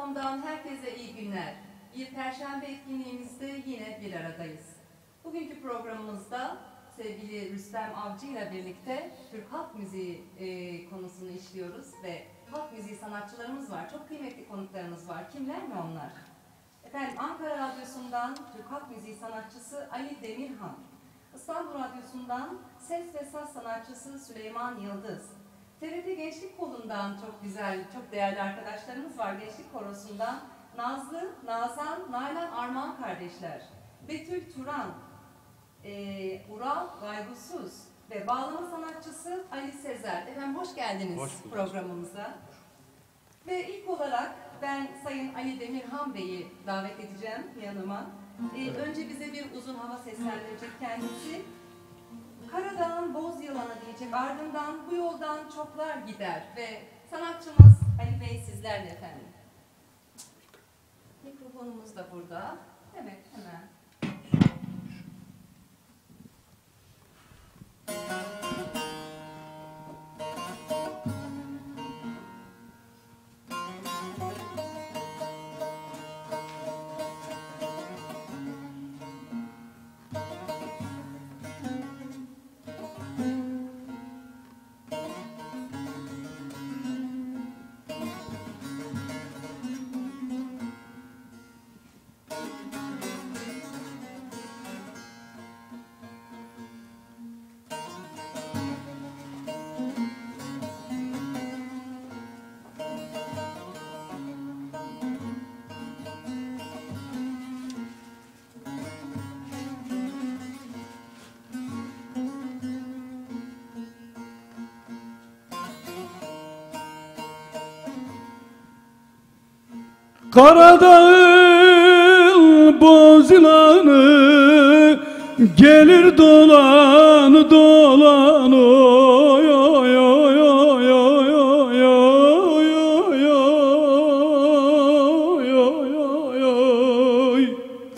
Radyo.com'dan herkese iyi günler. Bir Perşembe etkinliğimizde yine bir aradayız. Bugünkü programımızda sevgili Rüstem Avcı ile birlikte Türk Halk Müziği konusunu işliyoruz ve halk müziği sanatçılarımız var. Çok kıymetli konuklarımız var. Kimler mi onlar? Efendim Ankara Radyosu'ndan Türk Halk Müziği sanatçısı Ali Demirhan, İstanbul Radyosu'ndan ses ve saz sanatçısı Süleyman Yıldız, TRT Gençlik Kolu'ndan çok güzel, çok değerli arkadaşlarımız var. Gençlik Korosu'ndan Nazlı, Nazan, Nalan Armağan kardeşler, Betül Turan, Ural Gaygusuz ve bağlama sanatçısı Ali Sezer. Efendim hoş geldiniz programımıza. Ve ilk olarak ben Sayın Ali Demirhan Bey'i davet edeceğim yanıma. Önce bize bir uzun hava seslendirecek kendisi. Karadağ'ın boz yılanı diyecek, ardından bu yoldan çoklar gider ve sanatçımız Ali Bey sizlerle efendim. Mikrofonumuz da burada. Evet, hemen. Karadağ'ın boz yılanı gelir dolanı dolanı, oy oy oy oy oy oy oy oy oy oy.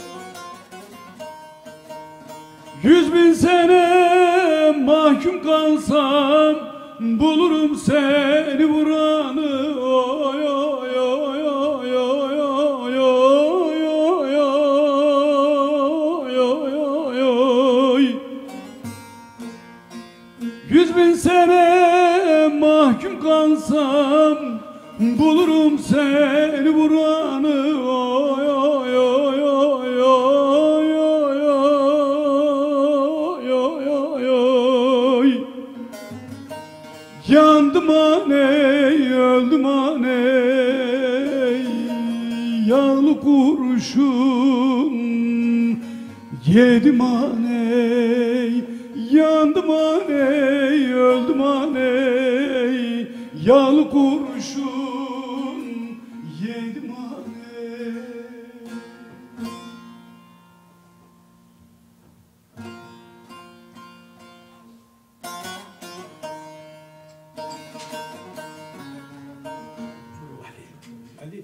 100.000 sene mahkum kalsam bulurum seni vuranı, oy oy oy oy oy oy oy oy oy oy. 100.000 sene mahkum kalsam bulurum seni vuranı, oy oy oy oy oy oy oy oy. Yandım aney, öldüm aney, yağlı kurşun yedim aney. Yandım aney, öldüm aney, yağlı kurşun yedim aney. Ali.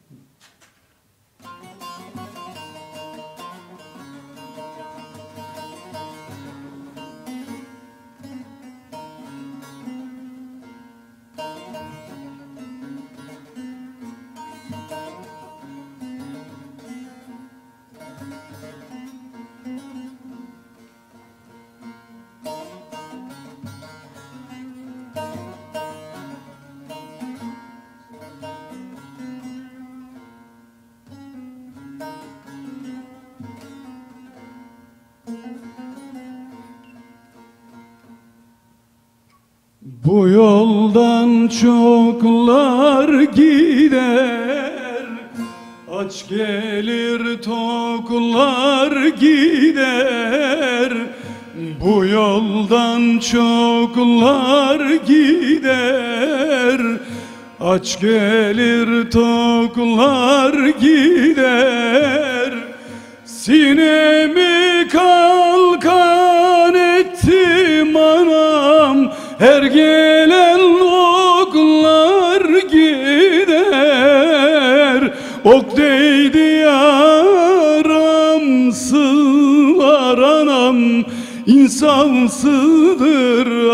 Bu yoldan çoklar gider, aç gelir toklar gider. Bu yoldan çoklar gider, aç gelir toklar gider. Sinemi kalkan ettim anam, her gelen oklar gider. Ok değdi yaram, sığlar anam, insafsızdır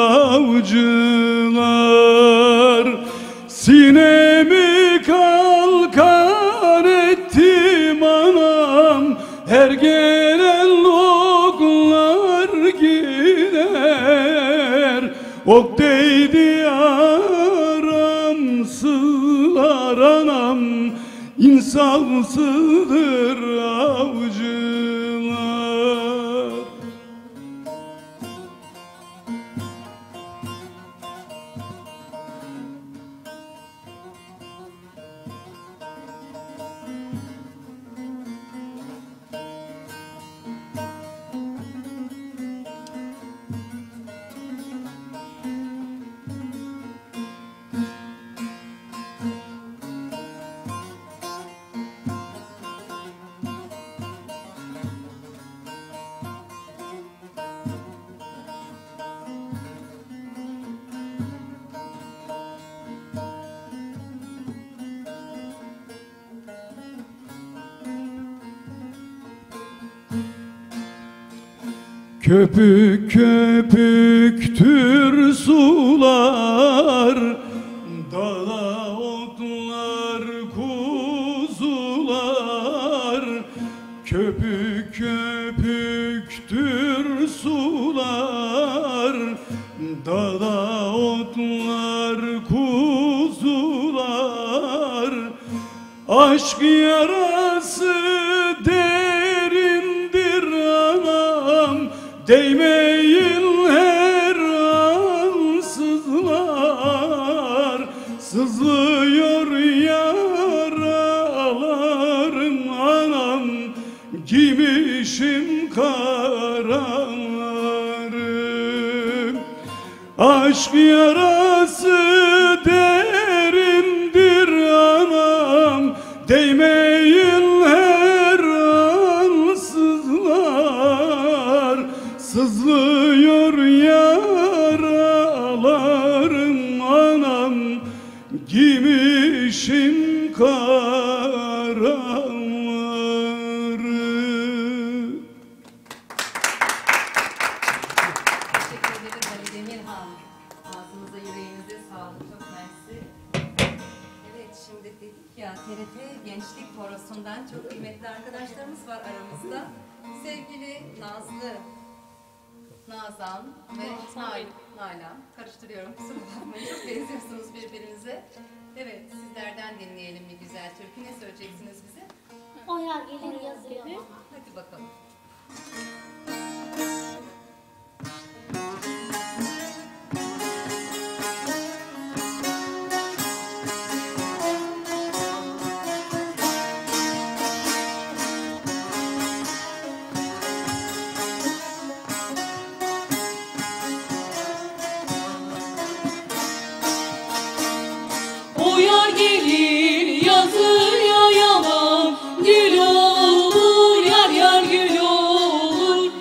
avcılar. Sinemi kalkan her gelen oklar gider. Ok değdi yaram, sığlar anam, insafsızdır avcılar. Köpük köpüktür sular, dağda otlar kuzular. Köpük köpüktür sular, dağda otlar kuzular. Aşk yarası derindir anam, değmeyin her an sızlar. Sızlıyor yaralarım anam, giymişim karalarım. Aşk yarası derindir anam, değmeyin her an sızlar. Sızlıyor yaralarım anam, giymişim karaları. Teşekkür ederim Ali Demirhan. Ağzınıza yüreğinize sağlık. Çok mersi. Evet, şimdi dedik ya, TRT Gençlik Korosu'ndan çok kıymetli arkadaşlarımız var aramızda. Sevgili Nazlı, Nazan ve Nalan. Karıştırıyorum, kusura bakmayın. Çok benziyorsunuz birbirinize. Evet, sizlerden dinleyelim bir güzel türkü. Ne söyleyeceksiniz bize? O yer gelir yazıyor. Hadi bakalım. O yar gelir yazıyor yalan, gül olur yar yar gül olur.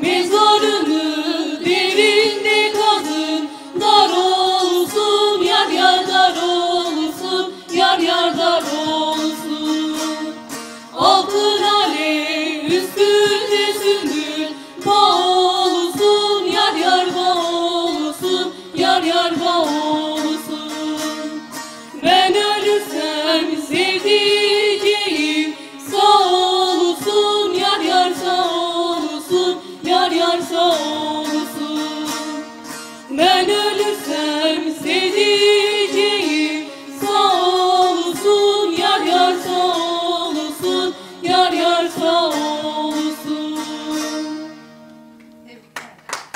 Mezarını derinde kazın, dar olsun, yar yar dar olsun, yar yar dar olsun. Altın ale üstünde sümbül, bağ olsun, yar yar bağ olsun, yar yar bağ olsun. Ben ölürsem sevdiceğim sağ olsun, yar yar sağ olsun, yar yar sağ olsun. Ben ölürsem sevdiceğim sağ olsun, yar yar sağ olsun, yar yar sağ olsun. Tebrikler.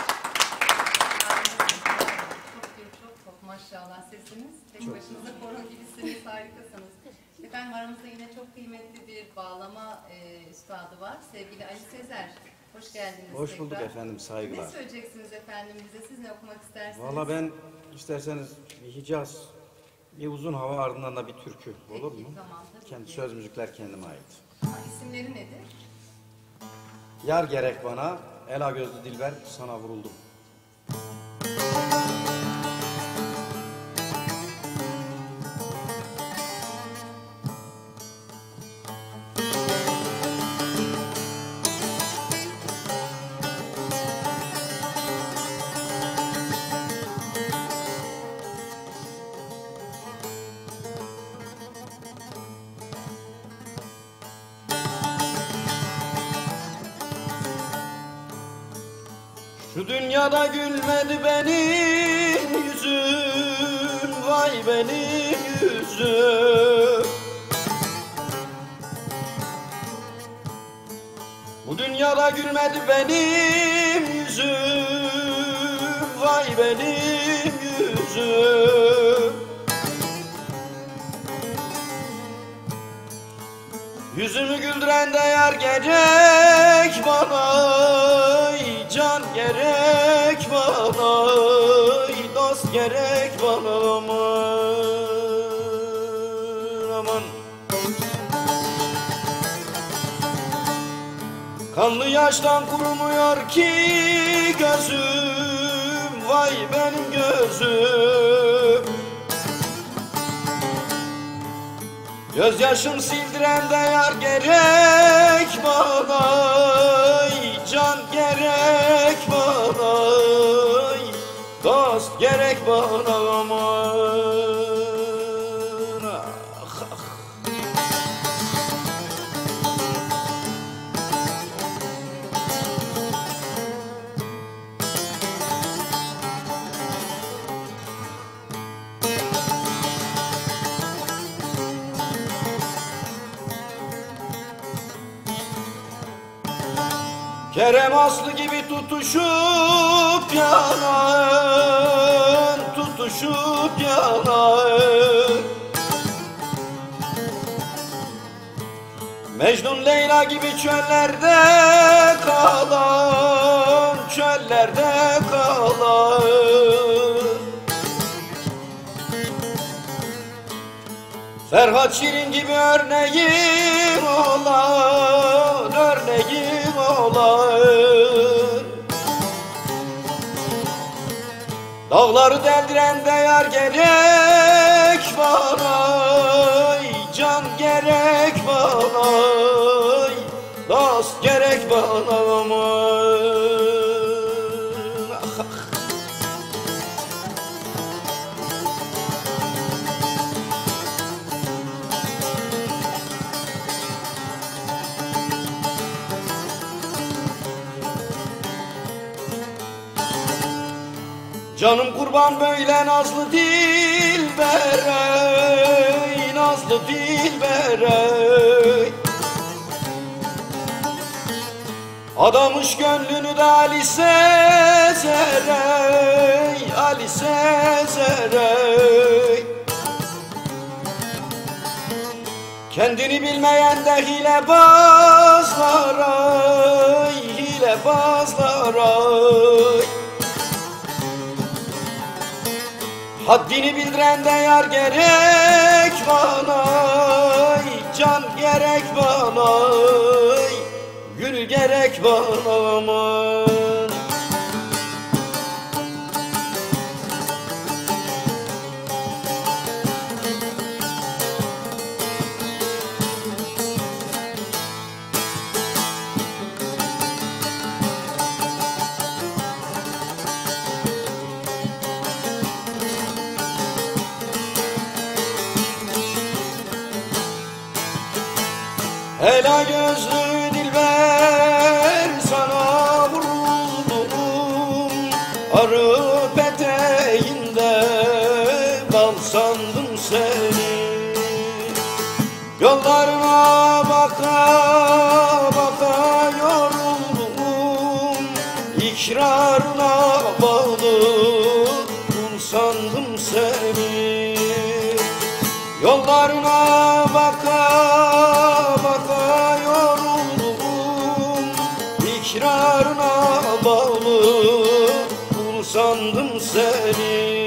Çok maşallah sesiniz. Tek başınıza koro gibisiniz, harikasınız. Efendim aramızda yine çok kıymetli bir bağlama üstadı var. Sevgili Ali Sezer. Hoş geldiniz. Hoş bulduk tekrar. efendim, saygılar. Ne söyleyeceksiniz efendim bize? Siz ne okumak istersiniz? Valla ben isterseniz bir Hicaz, bir uzun hava ardından da bir türkü olur Peki, mu? tamam, tabii Kendi ki. söz müzikler kendime ait. İsimleri nedir? Yar gerek bana, ela gözlü dilber sana vuruldum. Şu dünyada gülmedi benim yüzüm, vay benim yüzüm. Bu dünyada gülmedi benim yüzüm, vay benim yüzüm. Yüzümü güldüren de yar gerek bana, can gerek bana, dost gerek bana, aman aman. Kanlı yaştan kurumuyor ki gözüm, vay benim gözüm. Gözyaşım sildiren de yar gerek bana, can gerek bana, dost gerek bana, aman ah, ah. Kerem aslı gibi tutuşup yanan, tutuşup yanan. Mecnun Leyla gibi çöllerde kalan, çöllerde kalan. Ferhat Şirin gibi örneğim olan, örneğim olan. Dağları deldiren de yar gerek bana, can gerek bana, dost gerek bana, aman ah, ah. Canım kurban böyle nazlı dilbere, nazlı dilbere. Adamış gönlünü de Ali Sezer'e, Ali Sezer'e. Kendini bilmeyen de hilebazlara, hilebazlara. Haddini bildiren de yar gerek bana, can gerek bana, gül gerek bana, aman. Ela gözlü dilber sana vuruldum, arı peteğinde dal sandım seni. Yollarına baka baka yoruldum, ikrarına bağlı kul sandım seni. Yollarına baka baka yoruldum, ikrarına bağlı kul sandım seni.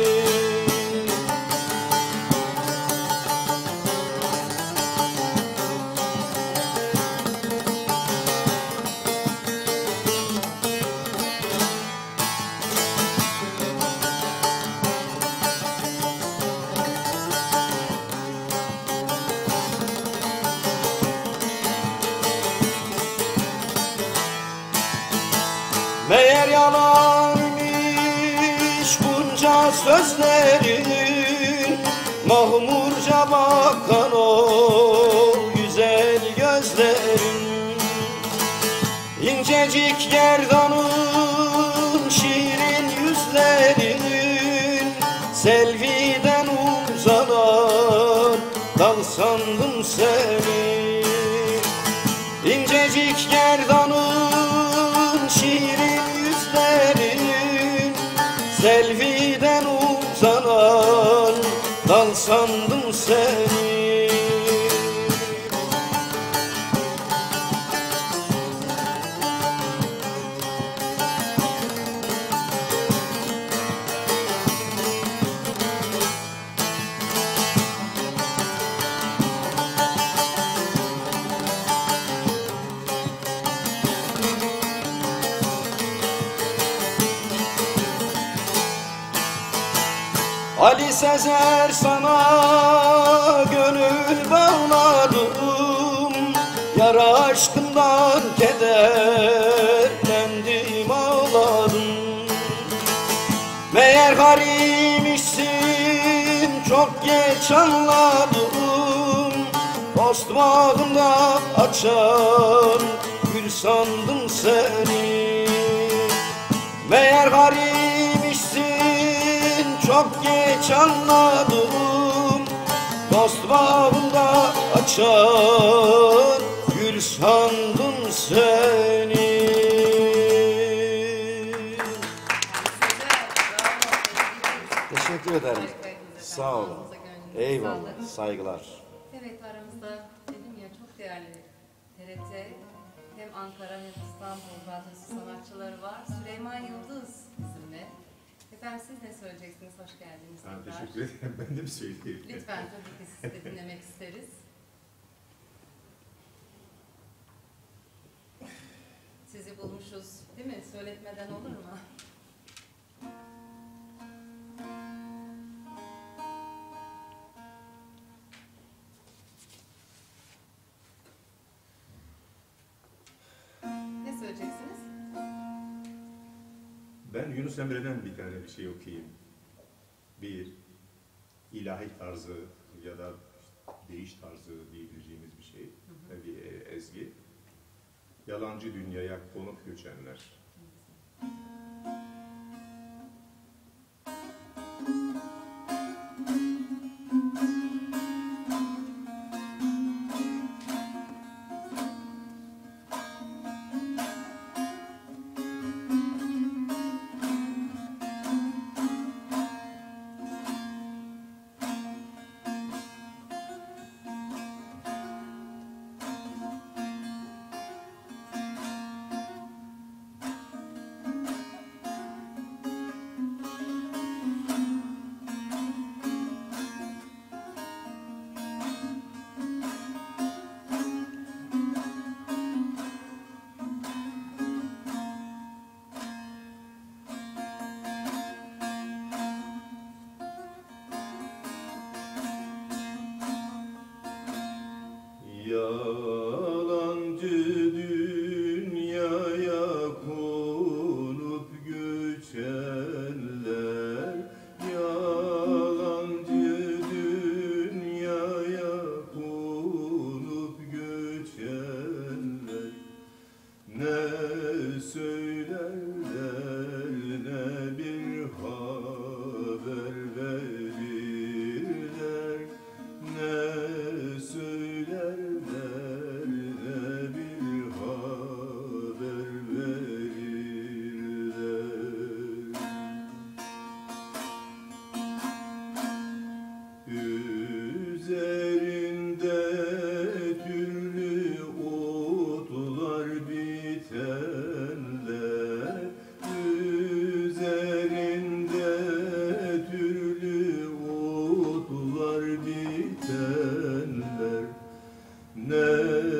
Meğer yalanmış bunca sözlerin, mahmurca bakan o güzel gözlerin. İncecik gerdanın şirin yüzlerin, selviden uzanan dal sandım seni. İncecik gerdanın şirin yüzlerin, selviden uzanan dal sandım seni. Ali Sezer sana gönül bağladım, yara aşkından kederlendim ağladım. Meğer garimişsin çok geç anladım, dost bağında açan gül sandım seni. Meğer garimişsin çok geç anladım, dost bağında açan gül sandım seni. Teşekkür ederim. Sağ olun. Eyvallah. Saygılar. Evet, aramızda dedim ya çok değerli TRT hem Ankara hem İstanbul radyosu sanatçıları var. Süleyman Yıldız bizimle. Efendim siz ne söyleyeceksiniz? Hoş geldiniz. Teşekkür ederim. Ben de bir söyleyeyim. Lütfen, tabii ki sizi de dinlemek isteriz. Sizi bulmuşuz, değil mi? Söyletmeden olur mu? Ne söyleyeceksiniz? Ben Yunus Emre'den bir tane bir şey okuyayım. Bir ilahi tarzı ya da değiş tarzı diyebileceğimiz bir şey. Bir ezgi. Yalancı dünyaya konuk göçenler. Ne söylerler ne bir haber verirler. Ne söylerler ne bir haber verirler. Üzerinde türlü otlar bitenler, üzerinde türlü otlar bitenler. Ne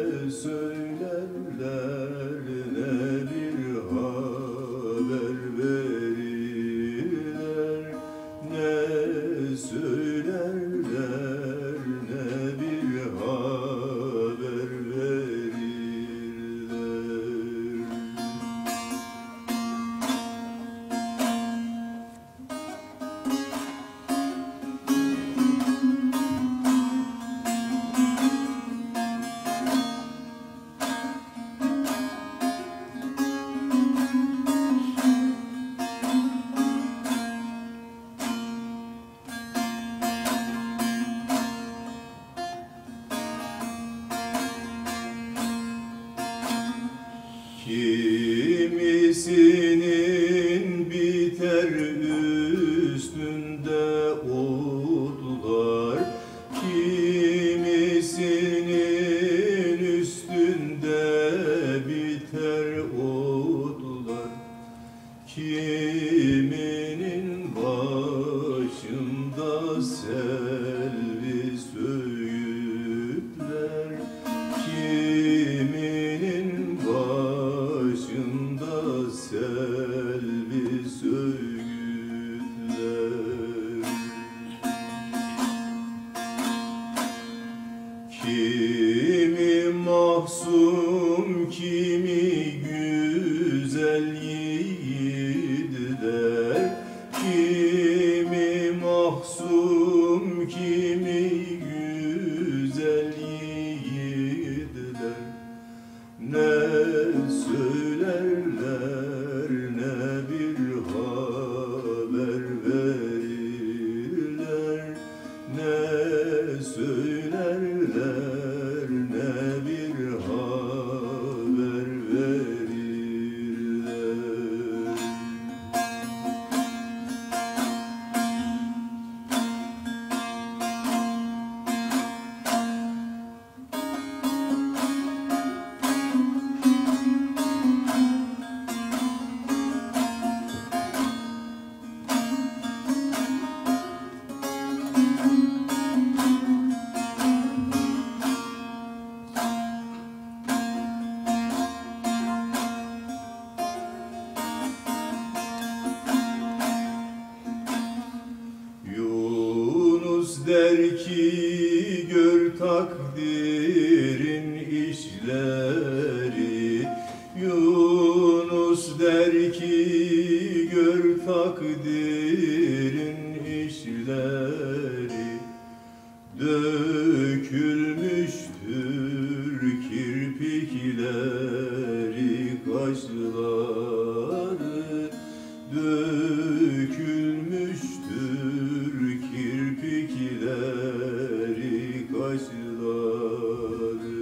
söylerler ne bir haber verirler. Ne söylerler ne bir haber verirler. Kimisinin biter üstünde otlar, kimisinin üstünde biter otlar, kiminin başında selvi söğütler, kiminin başında selvi söğütler. Kimi mahzun kimi güzel yiğitler, kimi mahzun kimi güzel yiğitler. Ne söylerler ne bir haber verirler. Ne söylerler ne bir haber verirler. Yunus der ki gör takdirin işleri. Yunus der ki gör takdirin işleri. Dökülmüştür kirpikleri, kaşları. Dökülmüştür kirpikleri, kaşları.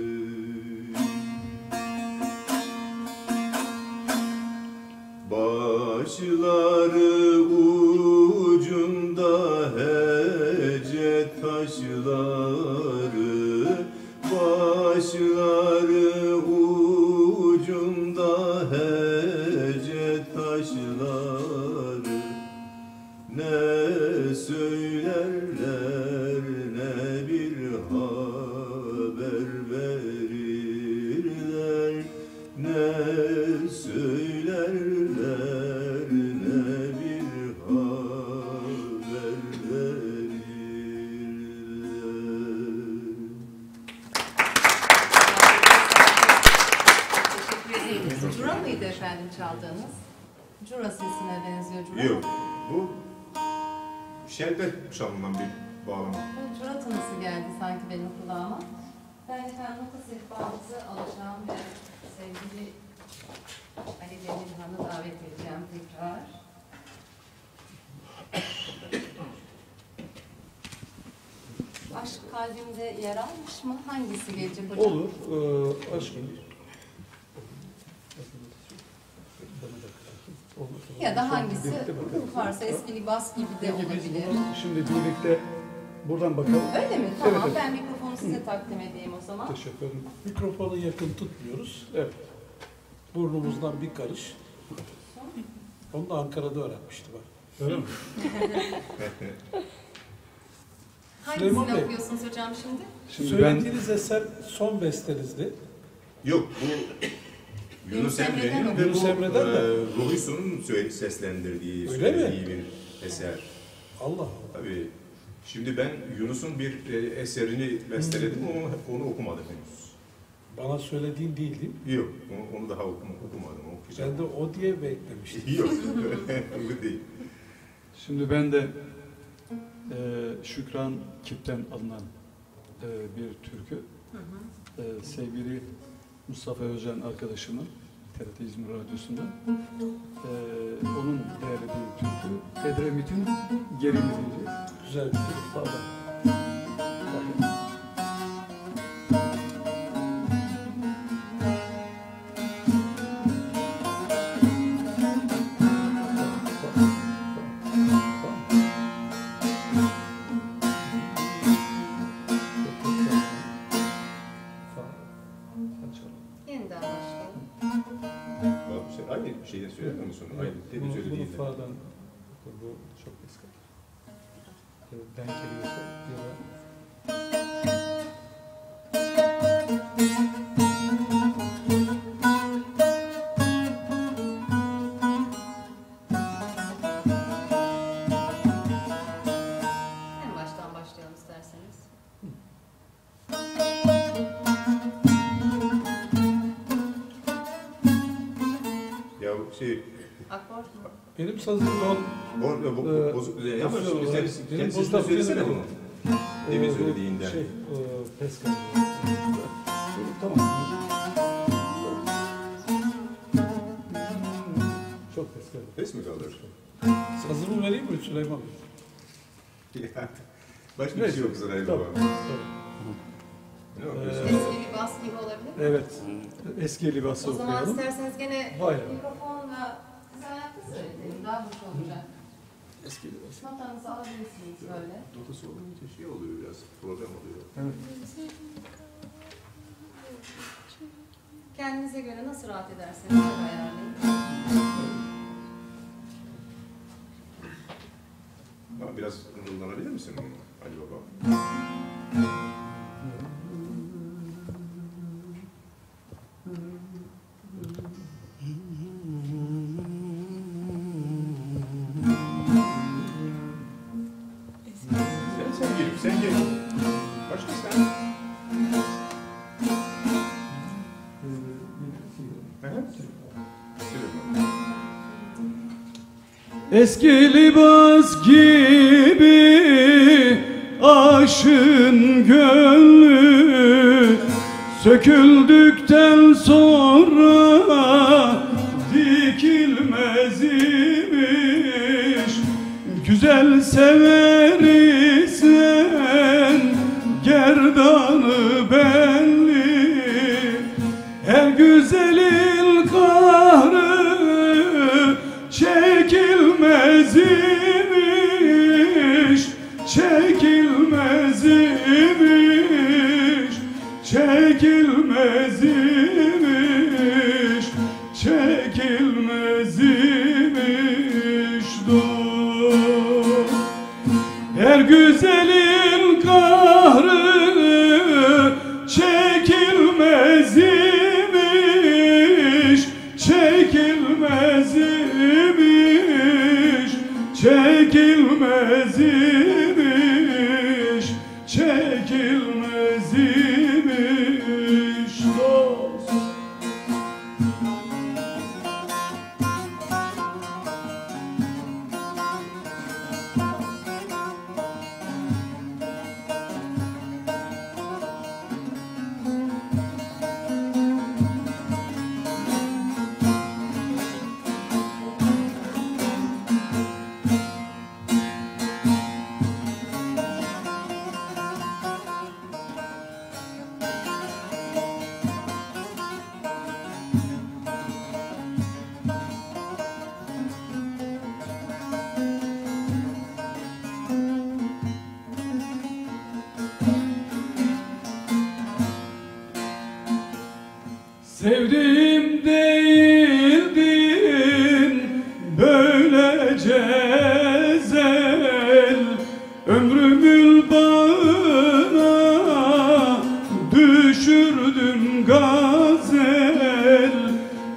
Başları ucunda hece taşları, başları ucunda hece taşları. Ne söylerler ne bir haber verirler. Ne söylerler ne bir haber verirler. Teşekkür ederiz. Cura mıydı efendim çaldığınız? Cura sesine benziyor Cura. Yok, bu şerbet çalınan bir bağlama. Bu Cura tınısı geldi sanki benim kulağıma. Ben efendim nota sehpamızı alacağım ve sevgili Ali Demirhan'ı davet edeceğim tekrar. Aşk kalbimde yer almış mı? Hangisi gelecek hocam? Olur. Aşkın. Ya da hangisi Birlikte bakalım. varsa eski libas gibi de Peki biz olabilir. bunu şimdi birlikte buradan bakalım. Öyle mi? Tamam. Evet, evet. Ben mikrofonu size takdim edeyim o zaman. Teşekkür ederim. Mikrofonu yakın tutmuyoruz. Evet. Burnumuzdan bir karış. Onu da Ankara'da öğrenmiştim ben. Öyle mi? Süleyman Hangisini Bey. okuyorsunuz hocam şimdi? Şimdi Söylediğiniz eser son bestenizdi. Yok, bu Yunus Emre'nin ve Yunus bu Emre'den de. Ruhi Su'nun seslendirdiği, Öyle mi? söylediği bir eser. Allah Allah. Tabii. Şimdi ben Yunus'un bir eserini besteledim ama onu okumadım henüz. Bana söylediğin değil değil mi? Yok, onu daha okumadım. Okuyacağım. Ben de o diye beklemiştim. Yok, bu değil. Şimdi ben de Şükran Kip'ten alınan bir türkü. Sevgili Mustafa Özcan arkadaşımın TRT İzmir Radyosu'nda onun derlediği türkü Edremit'in Geri diyeceğiz. Güzel bir şey. Pardon. Yeniden başlayalım. Aynı şeyden söylemiyor musun? Aynı dediğin Bunu söylediğinden. fa'dan bu çok eski. Denk geliyorsa ya da En baştan başlayalım isterseniz. Ya Akort mu? Benim sazım don. bozuk düzen ama Benim kendisi bozuk söylesene düzen- bunu. Demin söylediğinden. Peskan. Tamam. Çok peskan. Pes mi kalır? Sazımı vereyim mi Süleyman Bey? Başka bir şey yok Saray Tamam. Baba. Ne yapıyorsun? Eski bir bas gibi olabilir mi? Evet. Eski libası O zaman okuyalım. isterseniz gene Hayır. mikrofonla siz ayakta söyleyelim. Daha hoş olacak. Eski libası. Notanızı alabilirsiniz böyle. Notası olunca şey oluyor biraz, problem oluyor. Evet. Kendinize göre nasıl rahat ederseniz öyle ayarlayın. Ama biraz kullanabilir misin bunu Ali Baba? Sen gel. Başka sen. Eski libas gibi aşın gönlü söküldükten sonra dikilmez imiş. Güzel sever isen gerdanı belli, her güzelin kahrı çekilmez imiş, çekilmez imiş, çekilmez imiş, çekilmez imiş dost. Her güzelin kahrı çekilmez imiş, çekilmez imiş, çekilmez imiş, çekilmez imiş dost.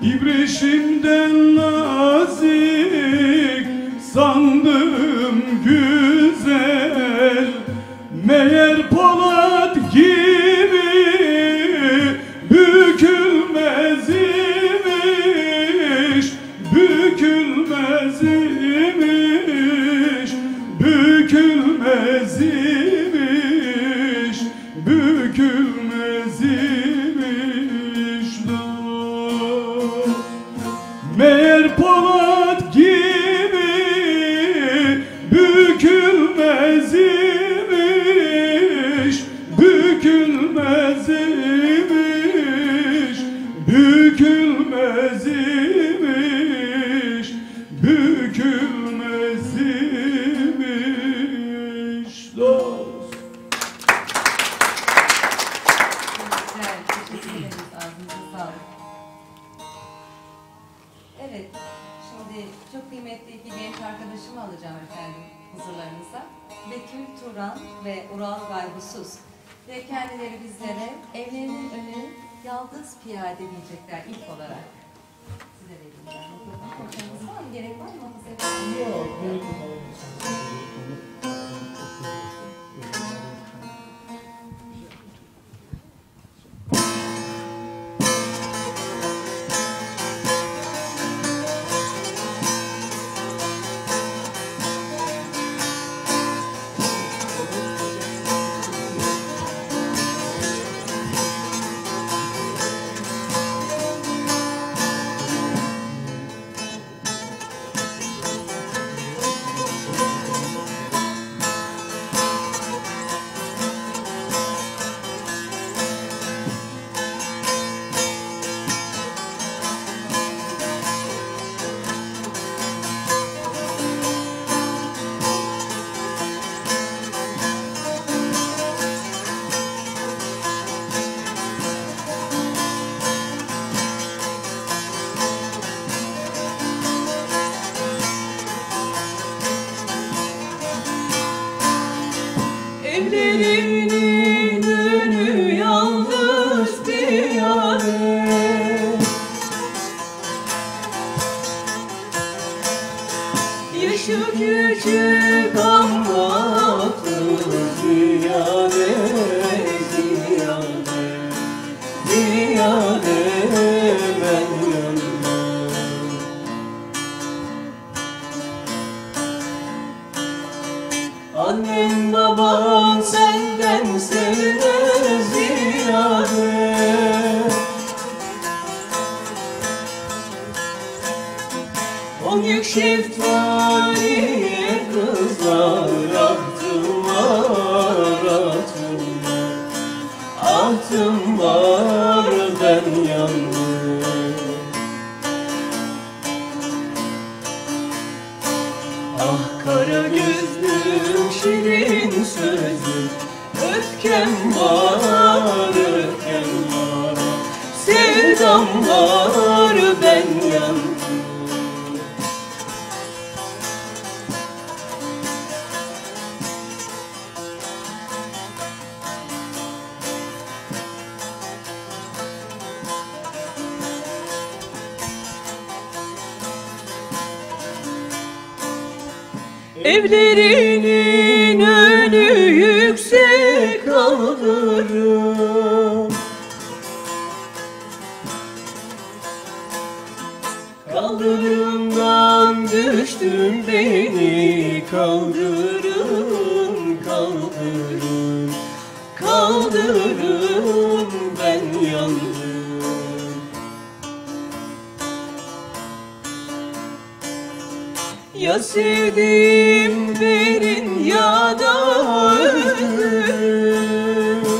İbrişimden nazik sandım güzel, meğer Polat gibi bükülmez imiş, bükülmez imiş, bükülmez imiş, bükülmez imiş dost. Meğer Polat gibi bükülmez imiş, bükülmez imiş, bükülmez imiş, bükülmez imiş dost. Güzel, teşekkür ederiz. Ağzınıza sağlık. Evet, şimdi çok kıymetli iki genç arkadaşımı alacağım efendim huzurlarınıza. Betül Turan ve Ural Gaybusuz. Ve kendileri bizlere evlerinin önü yaldız piyade diyecekler ilk olarak. Size vereyim ben. Mikrofon konuşmanız var mı? Gerek var mı? Yok. Evlerinin önü yalnız piyade, yaşı küçük ama aklı ziyade, ziyade, ziyade ben yandım. Annen baban senden sevmez ziyade, o yük şeftaliye kızlar ahtım var, ahtım var, ahtım var ben yandım. Ah kara gözlüm şirin sözlüm, öfkem var, öfkem var, sevdam var ben yandım. Evlerinin önü yüksek kaldırım, kaldırımdan düştüm beni kaldırın, kaldırın, kaldırın ben yandım. Ya sevdim verin ya da ölüm,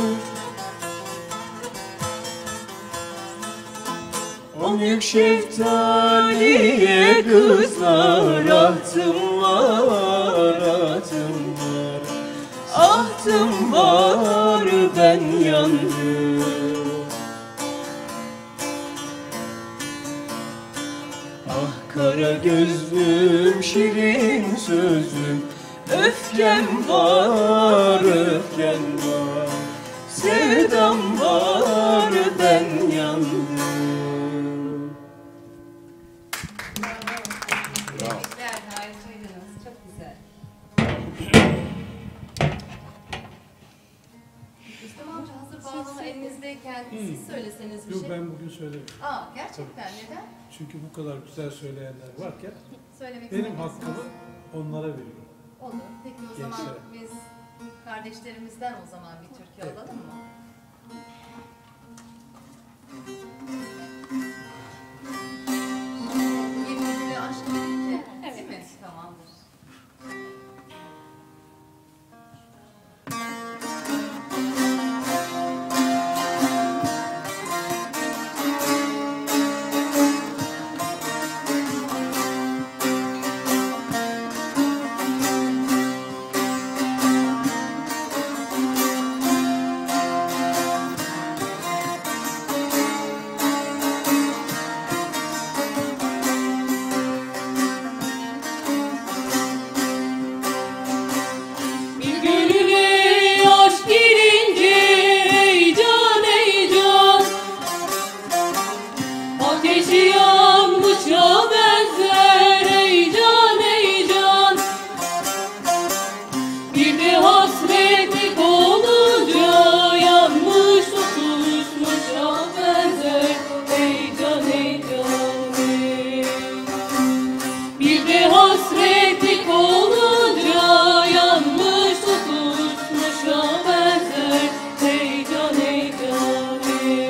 o yük şeftaliye kızlar ahtım var, ahtım var, ahtım var ben yandım. Ah kara gözlüm şirin sözlüm, öfkem var, öfkem var, sevdam var ben yandım. bunu söylemeyeyim. Aa, gerçekten neden? Çünkü bu kadar güzel söyleyenler varken Söylemek benim istemiyorsunuz. hakkımı onlara veriyorum. Olur. Peki o zaman Gençlere. biz kardeşlerimizden o zaman bir türkü alalım mı? Yeminli aşk deyince, değil mi? Tamamdır. Bir gönüle yaş girince heyecan heyecan, ateşi yanmışa benzer heyecan heyecan. Bir de hasretlik olunca yanmış tutuşmuşa benzer heyecan heyecan. Bir de hasretlik olunca yanmış tutuşmuşa benzer heyecan heyecan.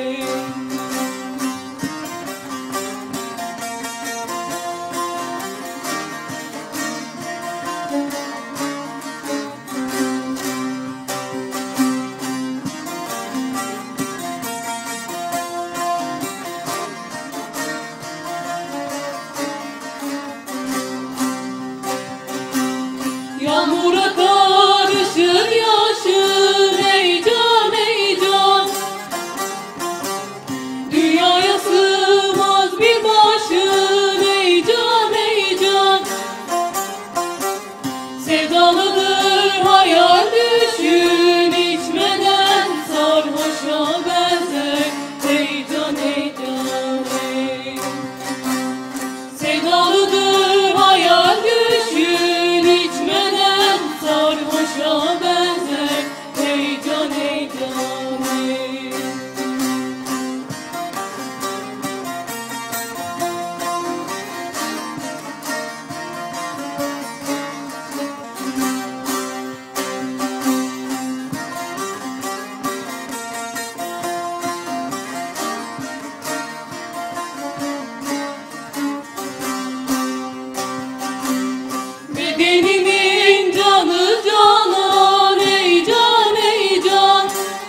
Yağmura karışır yaşın heyecan heyecan, dünyaya sığmaz bir başın heyecan heyecan. Sevdalıdır hayal düşün, içmeden sarhoşa benzer heyecan heyecan. Sevdalıdır hayal düşün, içmeden sarhoşa benzer heyecan heyecan. Bedenimin canı canan heyecan heyecan,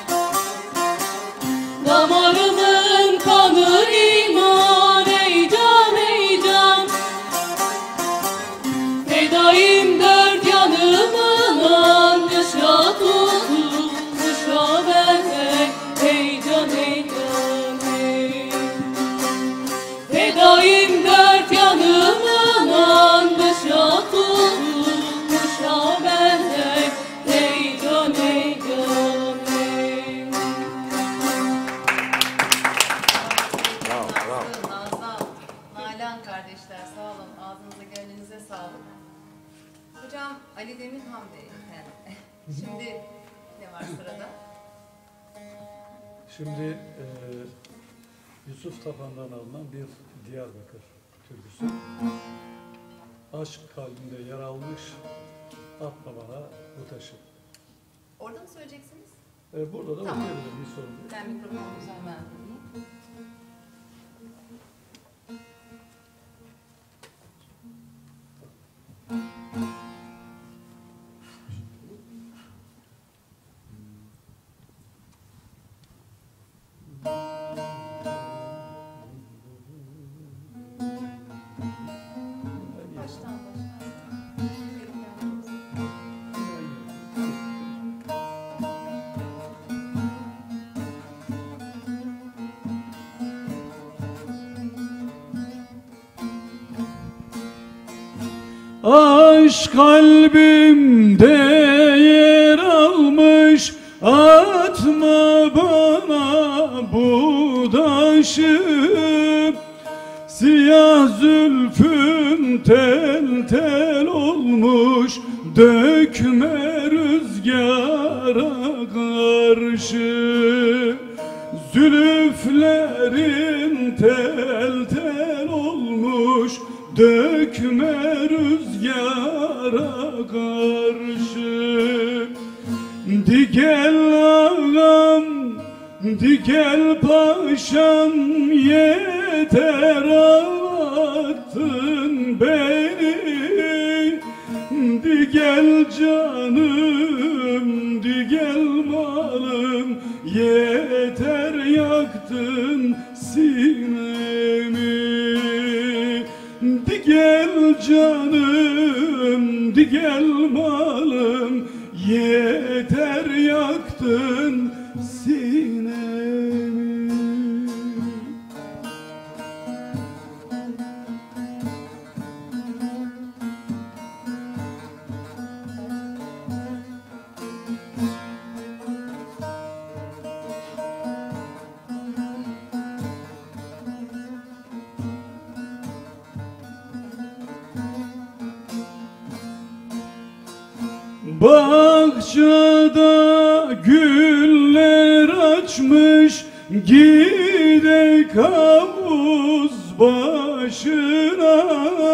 damarımın kanı iman heyecan heyecan. Fedayım dört yanımın dışa tutulmuşa benzer heyecan heyecan. Fedayım dört yanımın dışa tutulmuşa benzer heyecan heyecan. Nazan, Nalan kardeşler sağ olun. Ağzınıza gönlünüze sağlık. Hocam Ali Demirhan Bey efendim. Şimdi ne var sırada? Şimdi Yusuf Tapan'dan alınan bir Diyarbakır türküsü. Aşk kalbinde yer almış, atma bana bu taşı. Orada mı söyleyeceksiniz? Burada da Tamam. okuyabilirim, bir sorun değil. Ben mikrofonunuzu hemen vereyim. Baştan Aşk kalbimde yer almış, atma bana bu taşı. Siyah zülfün tel tel olmuş, dökme rüzgara karşı. Zülüflerin tel tel olmuş, dökme rüzgara karşı. Di gel ağam, di gel paşam, yeter ağlattın beni. Di gel canım, di gel malım, yeter yaktın sinemi. Di gel canım, di gel malım, yeter yaktın sinemi. Bahçada güller açmış, gidek havuz başına.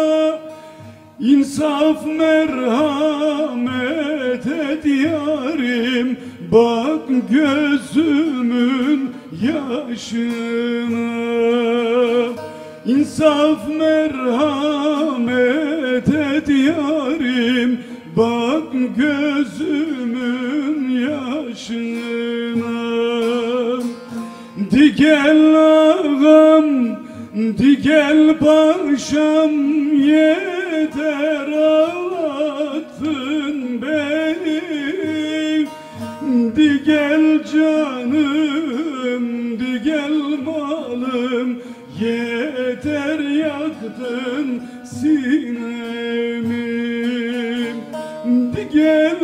İnsaf merhamet et yarim, bak gözümün yaşına. İnsaf merhamet et yarim, bak gözümün yaşına. Di gel ağam, di gel paşam, yeter ağlattın beni. Di gel canım, di gel malım, yeter yaktın sinemi. Di gel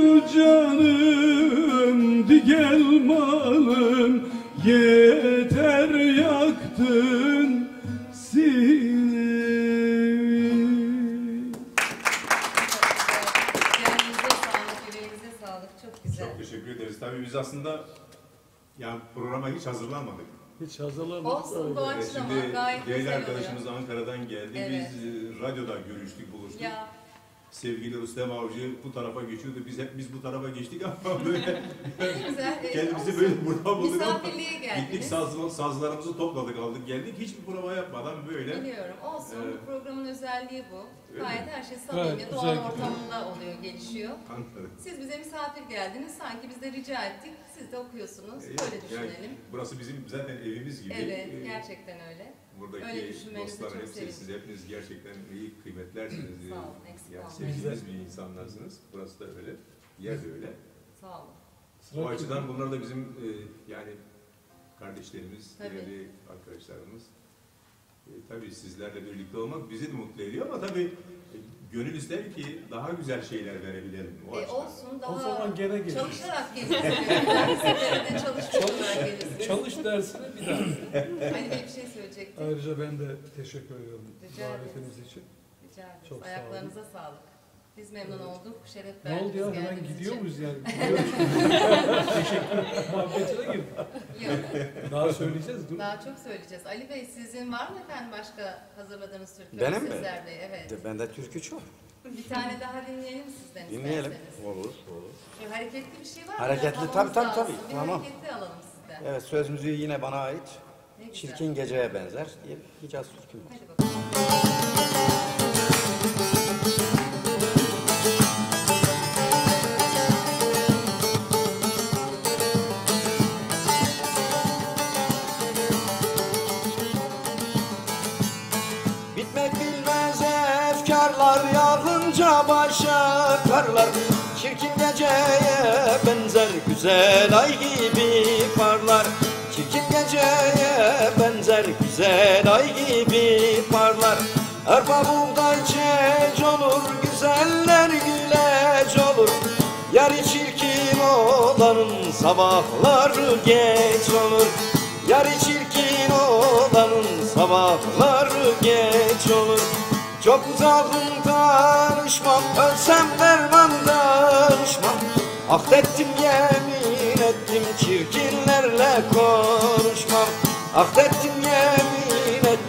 canım, di gel malım, yeter yaktın sinemi. Kendinize sağlık, yüreğinize sağlık. Çok güzel. Çok teşekkür ederiz. Tabii biz aslında yani programa hiç hazırlanmadık. Hiç hazırlamadık. Olsun, doğaçlama, Şimdi gayet değerli güzel arkadaşımız oluyor. Ankara'dan geldi. Evet. Biz radyoda görüştük, buluştuk. Ya, Sevgili Rüstem Avcı bu tarafa geçiyordu. Biz bu tarafa geçtik ama böyle ne güzel. kendimizi Olsun. böyle burada bulduk ama Misafirliğe geldiniz. gittik sazlarımızı topladık, aldık geldik. Hiçbir prova yapmadan böyle. Biliyorum. Olsun. Evet. Bu programın özelliği bu. Öyle Gayet her şey Evet, samimi, güzel doğal gidiyor. ortamında oluyor, gelişiyor. Anladım. Siz bize misafir geldiniz. Sanki biz de rica ettik. Siz de okuyorsunuz. Öyle Yani düşünelim. burası bizim zaten evimiz gibi. Evet, gerçekten öyle. Buradaki Öyle düşünmenizi dostlar çok hepsi, sevindim. siz hepiniz gerçekten iyi kıymetlersiniz. Sağ olun, eksik Yani olmayın. sevdiğiniz bir insanlarsınız. Burası da öyle. Yer de öyle. Sağ olun. Bu açıdan bunlar da bizim yani kardeşlerimiz, Tabii. değerli arkadaşlarımız. Tabii sizlerle birlikte olmak bizi de mutlu ediyor ama tabii gönül ister ki daha güzel şeyler verebilelim o açıdan. Olsun, daha O zaman gene geliriz. çalışarak gelirsiniz. Bir seferde çalışmış olarak gelirsiniz. Çalış dersine bir daha. Ali Bey bir şey söyleyecekti. Ayrıca ben de teşekkür ediyorum Rica ederiz. davetiniz için. Rica ederiz. Çok sağ Ayaklarınıza sağlık. Biz memnun olduk. Şeref Ne verdiniz oldu ya? Hemen geldiğiniz gidiyor için. muyuz yani? Teşekkür muhabbetine girdik. Yok. Daha söyleyeceğiz dur. Daha çok söyleyeceğiz. Ali Bey sizin var mı efendim başka hazırladığınız türküler? Benim mi? Sizlerde, evet. Bende türkü çok. Bir tane daha dinleyelim sizden Dinleyelim. isterseniz. Olur. Şöyle hareketli bir şey var mı? Hareketli, Havamız tabii, tabii, dağılsın. tabii. Bir Tamam. hareketli alalım sizden. Evet, söz müziği yine bana ait. Ne güzel. Çirkin geceye benzer diye bir Hicaz türküm var. Hadi bakalım. Bitmek bilmez efkarlar, yağınca başa karlar. Çirkin geceye benzer, güzel ay gibi parlar. Çirkin geceye benzer, güzel ay gibi parlar. Arpa buğday çeç olur, güzeller güleç olur. Yarı çirkin olanın sabahları geç olur. Yarı çirkin olanın sabahları geç olur. Çok uzakım tanışmam, ölsem derman danışmam. Ahdettim yemin ettim, çirkinlerle konuşmam. Ahdettim yemin ettim,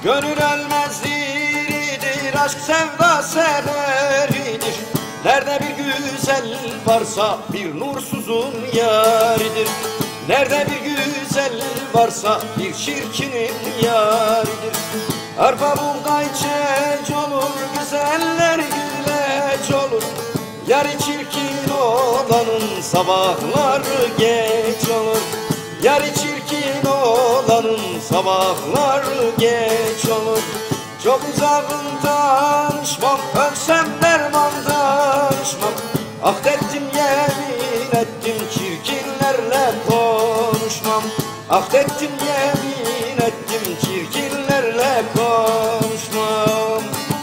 Gönül ölmez diridir, aşk sevda seferidir. Nerede bir güzel varsa bir nursuzun yaridir. Nerede bir güzel varsa bir çirkinin yaridir. Arpa buğday çeç olur, güzeller güleç olur. Yarı çirkin olanın sabahları geç olur. Yarı çirkin olanın sabahları geç olur. Çok uzakın tanışmam, ölsem derman danışmam. Ahdettim yemin ettim, çirkinlerle konuşmam. Ahdettim yemin ettim, çirkinlerle konuşmam.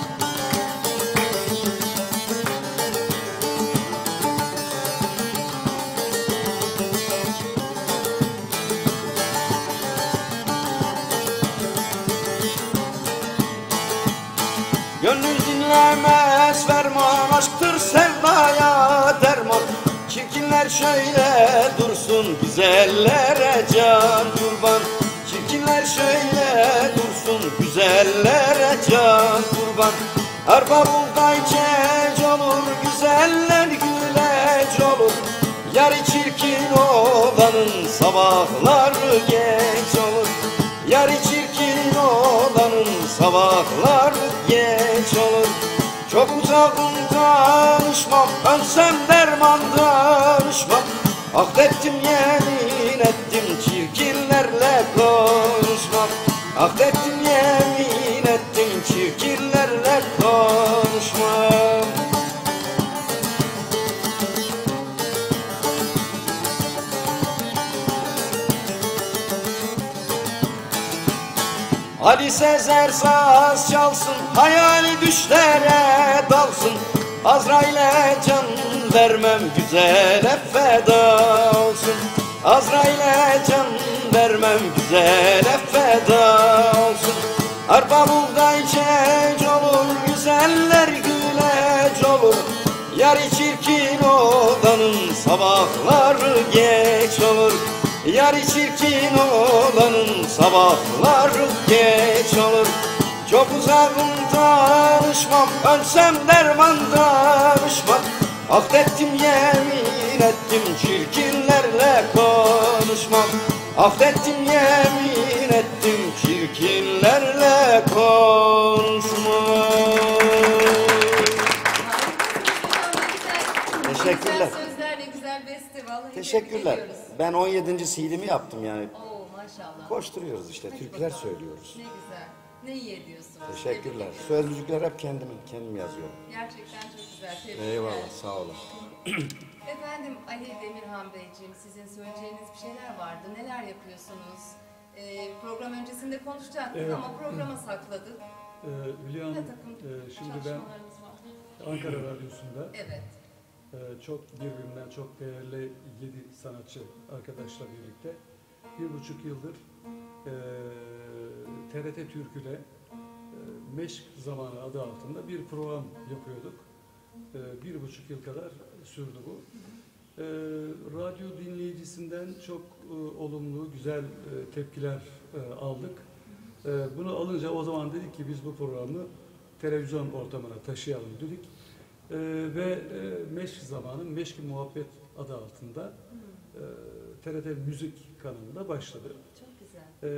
Gönül dinlemez ferman, aşktır sevdaya derman. Çirkinler şöyle dursun, güzellere can kurban. Çirkinler şöyle dursun, güzellere can kurban. Arpa buğday çeç olur, güzeller güleç olur. Yarı çirkin olanın sabahları geç olur. Yarı çirkin olanın sabahları geç olur. Çok uzakım tanışmam, ölsem derman danışmam. Ahdettim yemin ettim, çirkinlerle konuşmam. Ahdettim yemin ettim, çirkinlerle konuşmam. Ali Sezer saz çalsın, hayali düşlere dalsın. Azrail'e can vermem, güzele feda olsun. Azrail'e can vermem, güzele feda olsun. Arpa buğday çeç olur, güzeller güleç olur. Yarı çirkin olanın sabahları geç olur. Yarı çirkin olanın sabahları geç olur. Çok uzakım tanışmam, ölsem derman danışmam. Ahdettim yemin ettim, çirkinlerle konuşmam. Ahdettim yemin ettim, çirkinlerle konuşmam. Güzel Teşekkürler. sözlerle güzel beste. Vallahi Teşekkürler. tebrik ediyoruz. Ben 17. CD'mi yaptım yani. Oo maşallah. Koşturuyoruz işte, Hadi türküler bakalım. söylüyoruz. Ne güzel. Ne iyi ediyorsunuz. Teşekkürler. Tebrik ediyoruz. Söz müzikler hep kendim yazıyorum. Gerçekten çok güzel. Tebrikler. Eyvallah, sağ olun. Efendim Ali Demirhan Beyciğim, sizin söyleyeceğiniz bir şeyler vardı. Neler yapıyorsunuz? Program öncesinde konuşacaktık Evet. ama programa sakladık. Hülya Ne Hanım, takım şimdi ben çalışmalarınız var? Ankara Radyosu'nda Evet. çok birbirinden çok değerli 7 sanatçı arkadaşla birlikte 1,5 yıldır TRT Türkü'de Meşk Zamanı adı altında bir program yapıyorduk. 1,5 yıl kadar sürdü bu. Radyo dinleyicisinden çok olumlu, güzel tepkiler aldık. Bunu alınca o zaman dedik ki biz bu programı televizyon ortamına taşıyalım dedik. Ve Meşk Zamanı, Meşk Muhabbet adı altında TRT Müzik kanalında başladı. Çok güzel.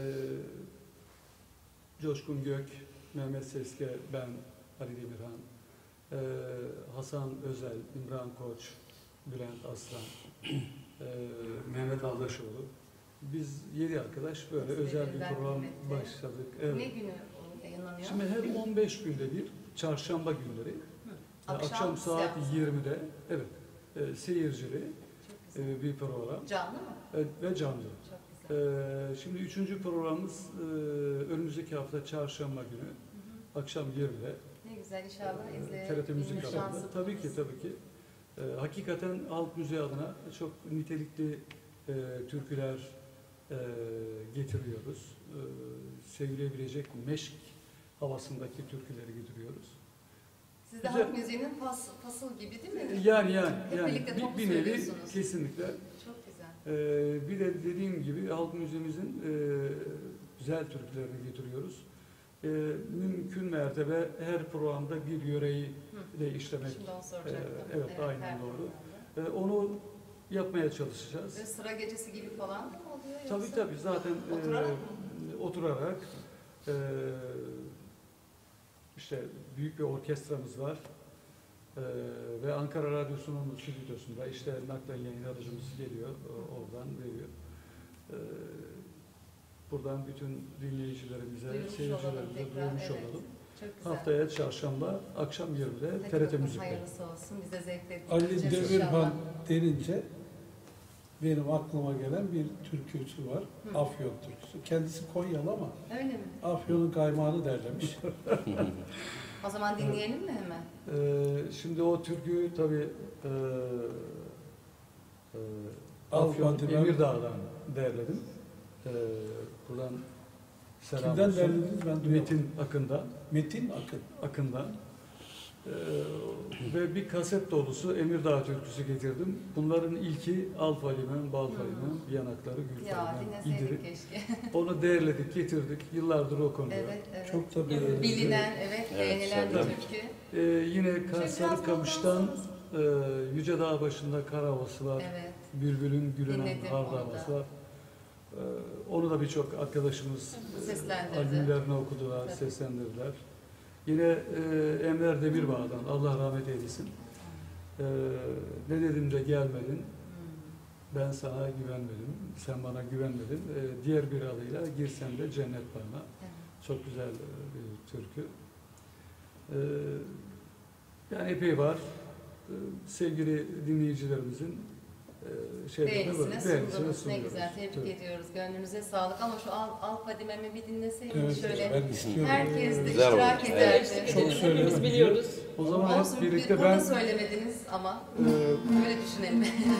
Coşkun Gök, Mehmet Seske, ben, Ali Demirhan, Hasan Özel, İmran Koç, Bülent Aslan, Mehmet Aldaşoğlu. Biz 7 arkadaş böyle özel bir program başladık. Evet. Ne günü yayınlanıyor? Şimdi her 15 günde bir çarşamba günleri akşam saat seansı. 20'de evet seyircili bir program Canlı mı? ve canlı. Çok güzel. Şimdi 3. programımız önümüzdeki hafta çarşamba günü akşam 20'de Ne güzel inşallah TRT Müzik izleyebilme kanalında. şansı Tabii ki buluruz. tabii ki. Hakikaten halk müziği adına çok nitelikli türküler getiriyoruz. Sevilebilecek meşk havasındaki türküleri getiriyoruz. Siz de Güzel. halk müziğinin fasıl gibi değil mi? Yani Hep birlikte toplu bir nevi söylüyorsunuz. kesinlikle. Çok güzel. Bir de dediğim gibi halk müziğimizin güzel türkülerini getiriyoruz. mümkün mertebe her programda bir yöreyi de işlemek. Şimdi onu soracaktım. Evet, aynen her doğru. programda. Onu yapmaya çalışacağız. Böyle sıra gecesi gibi falan mı oluyor yoksa? Tabii tabii, zaten Oturarak mı? oturarak işte büyük bir orkestramız var. Ve Ankara Radyosu'nun stüdyosunda işte naklen yayın aracımız geliyor, oradan veriyor. Buradan bütün dinleyicilerimize, Duyurmuş seyircilerimize olalım tekrar, duyurmuş evet. olalım. Çok güzel. Haftaya çarşamba akşam 20'de Hadi TRT bakalım, Müzik'te. hayırlısı olsun. Biz de zevkle Ali dinleyeceğiz Demirhan inşallah. denince benim aklıma gelen bir türkücü var. Afyon türküsü. Kendisi Konyalı ama Öyle mi? Afyon'un kaymağını derlemiş. O zaman dinleyelim mi hemen? Şimdi o türküyü tabii Al Afyon Fatih, Emirdağ'dan derledim. Buradan selam Kimden olsun. derlediniz ben duyamadım. Metin Akın'dan. Metin Akın. Akın'dan. Ve bir kaset dolusu Emirdağ türküsü getirdim. Bunların ilki Al Falimen, Bal Falimen, Yanakları Gül Ya Falimen dinleseydik idi. keşke. Onu değerledik, getirdik. Yıllardır okunuyor. Evet, evet. Çok da Bilinen, evet, beğenilen bir tabii. türkü. Yine biraz Sarıkamış'tan mırıldansanız. Yüce Dağ başında kar havası var. Evet. Bülbül'ün gülünen Dinledim har onu da. havası var. Onu da birçok arkadaşımız Seslendirdi. albümlerini okudular, Tabii. seslendirdiler. Yine Enver Demirbağ'dan, Allah rahmet eylesin. Ne dedim de gelmedin, ben sana güvenmedim, sen bana güvenmedin. Diğer bir adıyla Girsen de Cennet Bana. Evet. Çok güzel bir türkü. Yani epey var. Sevgili dinleyicilerimizin Beğenisine sundunuz. Ne sunuyoruz. güzel, tebrik Tabii. ediyoruz. Gönlünüze sağlık. Ama şu Al Fadime'mi bir dinleseydik Evet, şöyle. ben istiyorum. Herkes de Güzel iştirak olmuş. ederdi. Çok Hepimiz söyledim. biliyoruz. O zaman Olsun, hep birlikte burada ben söylemediniz ama öyle düşünelim.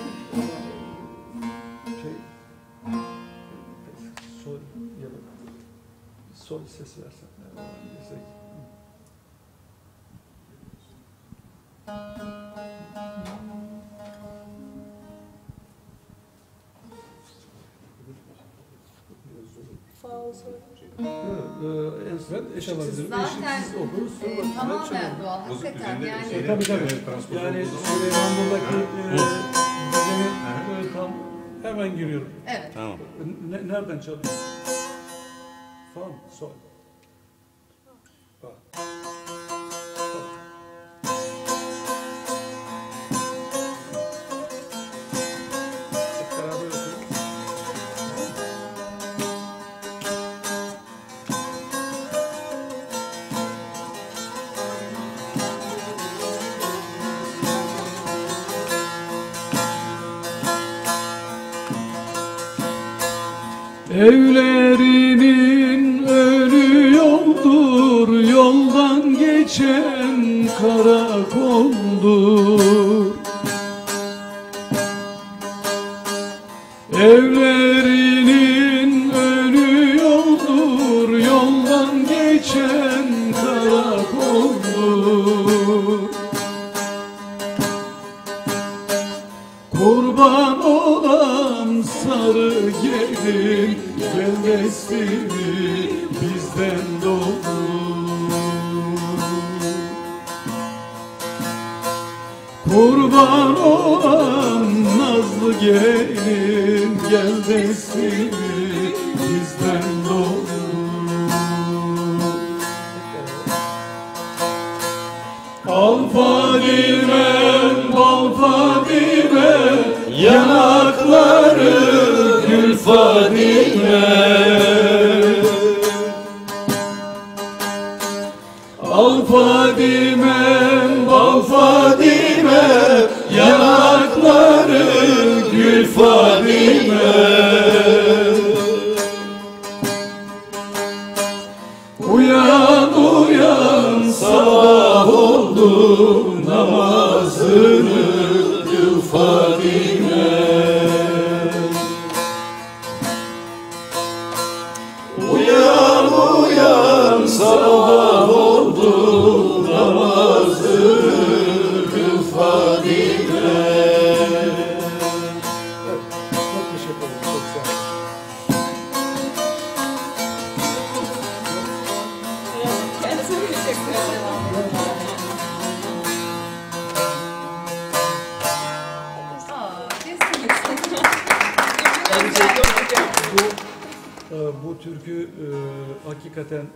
sol ya da sol sesi versen. Desek. Ben Eşiksiz Zaten okuruz. tamamen doğal. Müzik Hakikaten düzeninde yani. şeyler- Tabii tabii. transport Yani olduğu zaman- Süleymanlı'daki düzeni tam hemen giriyorum. Evet. Tamam. nereden çalıyor? Fa mı? Sol. Bak. Hep beraber okuyoruz. Evlerinin önü yoldur, yoldan geçen karakoldur. Evlerinin önü yoldur, yoldan geçen karakoldur. Kurban olan sarı gelin beldesini bizden doğur. Kurban olan nazlı gelin geldesini bizden doğur. Al Fadime, bal Fadime, yanakları gül Fadime. Al Fadime, bal Fadime, yanakları gül Fadime. Uyan uyan sabah oldu, namazını kıl Fadime. Uyan uyan sabah oldu, namazını kıl Fadime. Çok teşekkür ederim, çok sağ olun. Çünkü hakikaten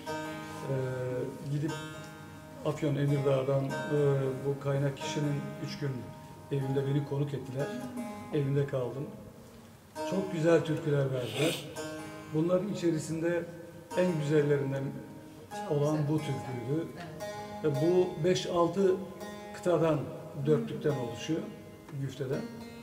gidip Afyon Emirdağ'dan bu kaynak kişinin 3 gün evinde beni konuk ettiler. Evinde kaldım. Çok güzel türküler verdiler. Bunların içerisinde en güzellerinden olan bu türküydü. Evet. Bu 5-6 kıtadan, dörtlükten oluşuyor, güfteden.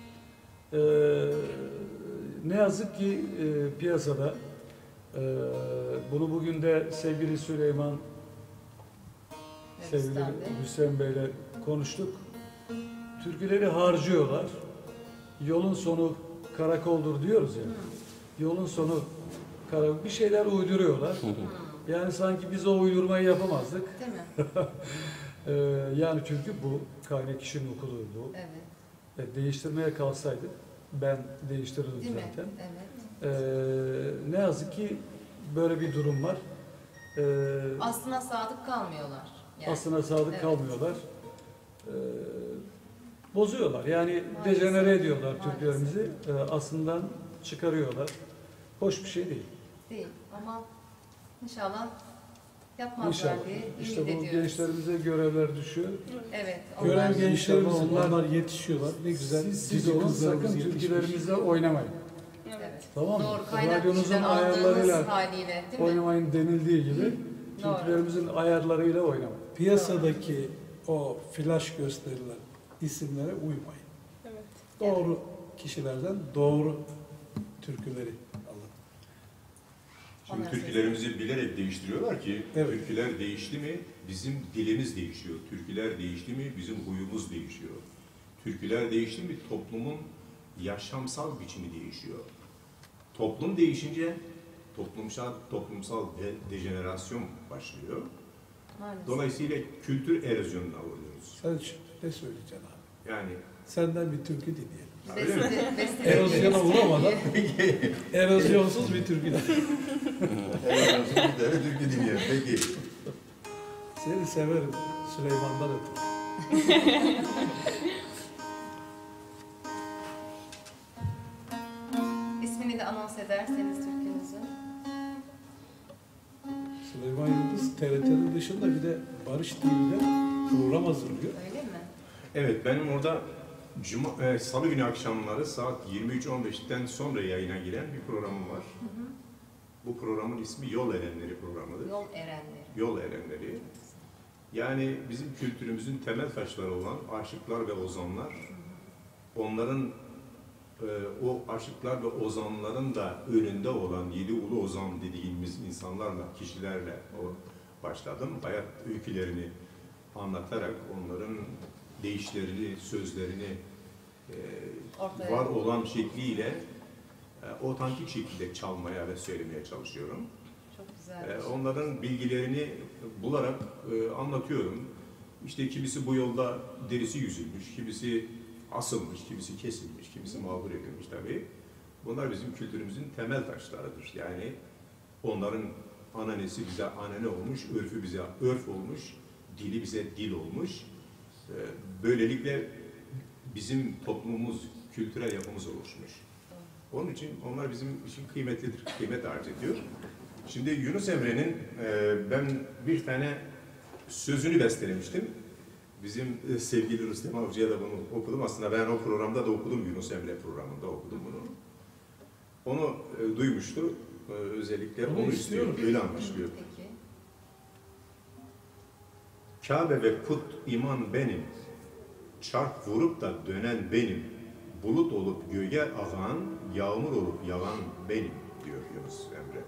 Ne yazık ki piyasada bunu bugün de sevgili Süleyman, sevgili Hüseyin Bey'le konuştuk. Türküleri harcıyorlar. Yolun sonu karakoldur diyoruz ya. Yolun sonu karakol. Bir şeyler uyduruyorlar. Yani sanki biz o uydurmayı yapamazdık. Değil mi? Yani çünkü bu kaynak kişinin okuluğu bu. Evet. Değiştirmeye kalsaydık ben değiştirirdim Değil mi? zaten. Evet. Ne yazık ki böyle bir durum var. Aslına sadık kalmıyorlar. Yani. Aslına sadık Evet. kalmıyorlar. Bozuyorlar. Yani Maalesef. dejenere ediyorlar Maalesef. Türklerimizi. Aslından çıkarıyorlar. Hoş bir şey değil. Değil ama inşallah yapmazlar İnşallah. diye ümit İşte bu ediyoruz. gençlerimize görevler düşüyor. Evet. Gören onlar- gençlerimiz İnşallah onlar yetişiyorlar. Ne güzel. Siz cici olun, kızlarımız sakın yetişmiş. türkülerimizle oynamayın. Evet. Tamam mı? Doğru. Kaynak Radyonuzun kişiden aldığımız ayarlarıyla haliyle değil mi? oynamayın denildiği gibi Doğru. türkülerimizin ayarlarıyla oynamayın. Piyasadaki o flash gösterilen isimlere uymayın. Doğru kişilerden doğru türküleri alın. Şimdi Onlar türkülerimizi bilerek değiştiriyorlar ki Evet. türküler değişti mi bizim dilimiz değişiyor. Türküler değişti mi bizim huyumuz değişiyor. Türküler değişti mi toplumun yaşamsal biçimi değişiyor. Toplum değişince toplumsal dejenerasyon başlıyor. Maalesef. Dolayısıyla kültür erozyonuna uğruyoruz. Sen şimdi ne söyleyeceksin abi? Yani Senden bir türkü dinleyelim. öyle mi? Erozyona uğramadan erozyonsuz bir türkü dinleyelim. Erozyonsuz bir tane türkü dinleyelim. Peki. Seni severim Süleyman'dan ötürü. İsmini de anons ederseniz türkünüzün. Süleyman Yıldız TRT'nin dışında bir de Barış TV'de program hazırlıyor. Öyle mi? Evet, benim orada Salı günü akşamları saat 23.15'ten sonra yayına giren bir programım var. Bu programın ismi Yol Erenleri programıdır. Yol erenleri. Yol Erenleri. Yani bizim kültürümüzün temel taşları olan aşıklar ve ozanlar, onların o aşıklar ve ozanların da önünde olan 7 ulu ozan dediğimiz insanlarla, kişilerle başladım. Hayat öykülerini anlatarak onların deyişlerini, sözlerini Ortaya. var olan şekliyle otantik şekilde çalmaya ve söylemeye çalışıyorum. Çok güzel. Onların bilgilerini bularak anlatıyorum. İşte kimisi bu yolda derisi yüzülmüş, kimisi asılmış, kimisi kesilmiş, kimisi mağdur edilmiş tabii. Bunlar bizim kültürümüzün temel taşlarıdır. Yani onların ananesi bize anane olmuş, örfü bize örf olmuş, dili bize dil olmuş. Böylelikle bizim toplumumuz, kültürel yapımız oluşmuş. Onun için onlar bizim için kıymetlidir, kıymet arz ediyor. Şimdi Yunus Emre'nin ben bir tane sözünü bestelemiştim. Bizim sevgili Rüstem Avcı'ya da bunu okudum. Aslında ben o programda da okudum, Yunus Emre programında okudum bunu. Onu duymuştu. Özellikle Onu onu istiyor. istiyorum. Öyle anlaşılıyor. Peki. Kabe ve put iman benim. Çark vurup da dönen benim. Bulut olup göğe ağan, yağmur olup yağan benim diyor Yunus Emre.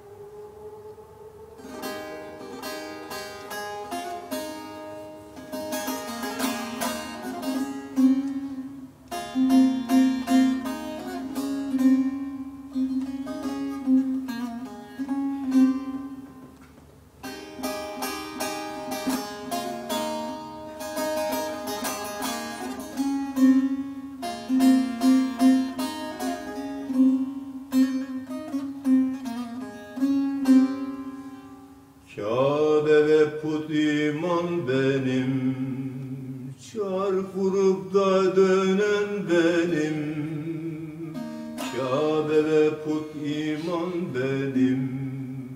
Kabe ve put iman benim, çark vurup da dönen benim. Kabe ve put iman benim,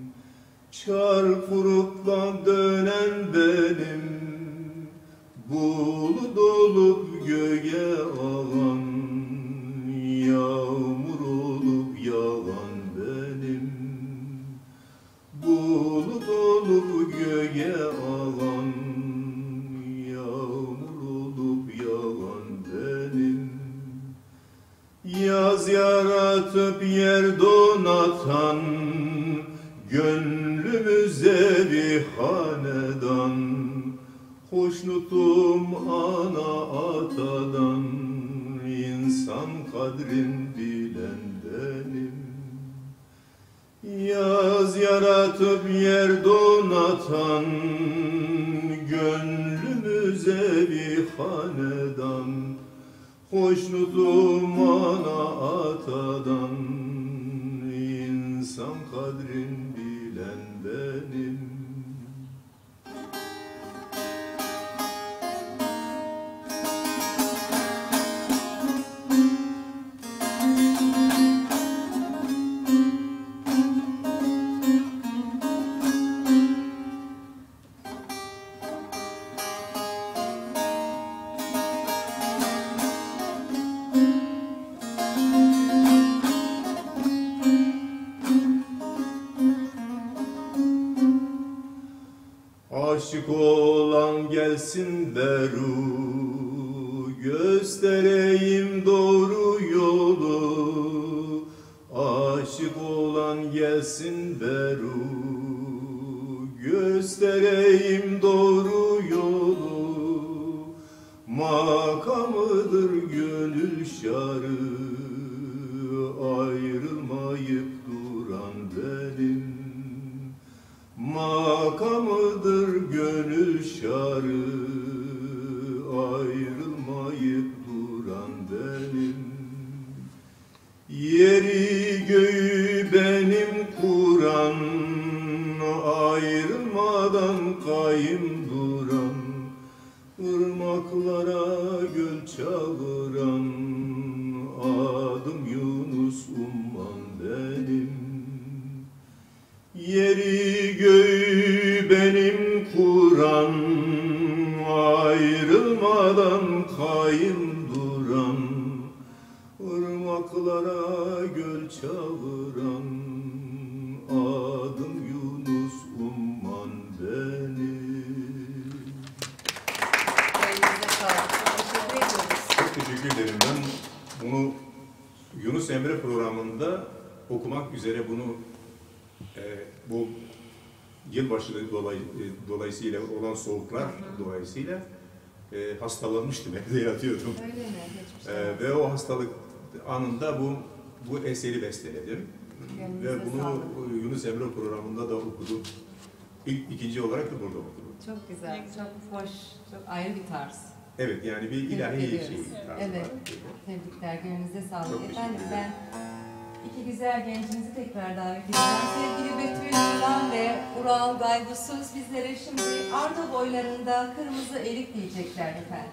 Çarpılıkla dönen benim, bulut olup göğe alan, yağmur olup yağan benim. Bulut olup göğe alan, yağmur olup yağan benim. Yaz yaratıp yer donatan, gönlümüze bir hanedan. Hoşnutum ana atadan, insan kadrin bilen benim. Yaz yaratıp yer donatan, gönlümüze bir hanedan. Hoşnutum ana atadan, insan kadrin bilen benim. Aşık olan gelsin beru, göstereyim doğru yolu. Aşık olan gelsin beru, göstereyim doğru yolu. Makamıdır gönül şarı, ayrılmayıp duran benim. Makamıdır gönül şarı, ayrılmayıp duran benim. Yeri göğü benim kuran, ayrılmadan kaim duran. Irmaklara göl çağıran, adım Yunus umman benim. Yeri göğü benim kuran, ayrılmadan kaim duran. Irmaklara göl çağıran, adım Yunus umman benim. Elinize sağlık. Çok teşekkür ediyoruz. Çok teşekkür ederim. Ben bunu Yunus Emre programında okumak üzere bunu bu yılbaşı dolayısıyla olan soğuklar dolayısıyla hastalanmıştım, evde yatıyordum. Öyle mi? Geçmiş olsun. Ve o hastalık anında bu eseri besteledim. Gönlünüze Ve bunu sağlık. Yunus Emre programında da okudum. İkinci olarak da burada okudum. Çok güzel, çok hoş, çok ayrı bir tarz. Evet, yani bir ilahi Tebrik şey ediyoruz. tarzı Evet. var. Tebrikler, gönlünüze Çok sağlık. teşekkür Efendim ederim. ben iki güzel gencimizi tekrar davet edeceğim. Sevgili Betül Turan ve Ural Gaygusuz bizlere şimdi Arda boylarında kırmızı erik diyecekler efendim.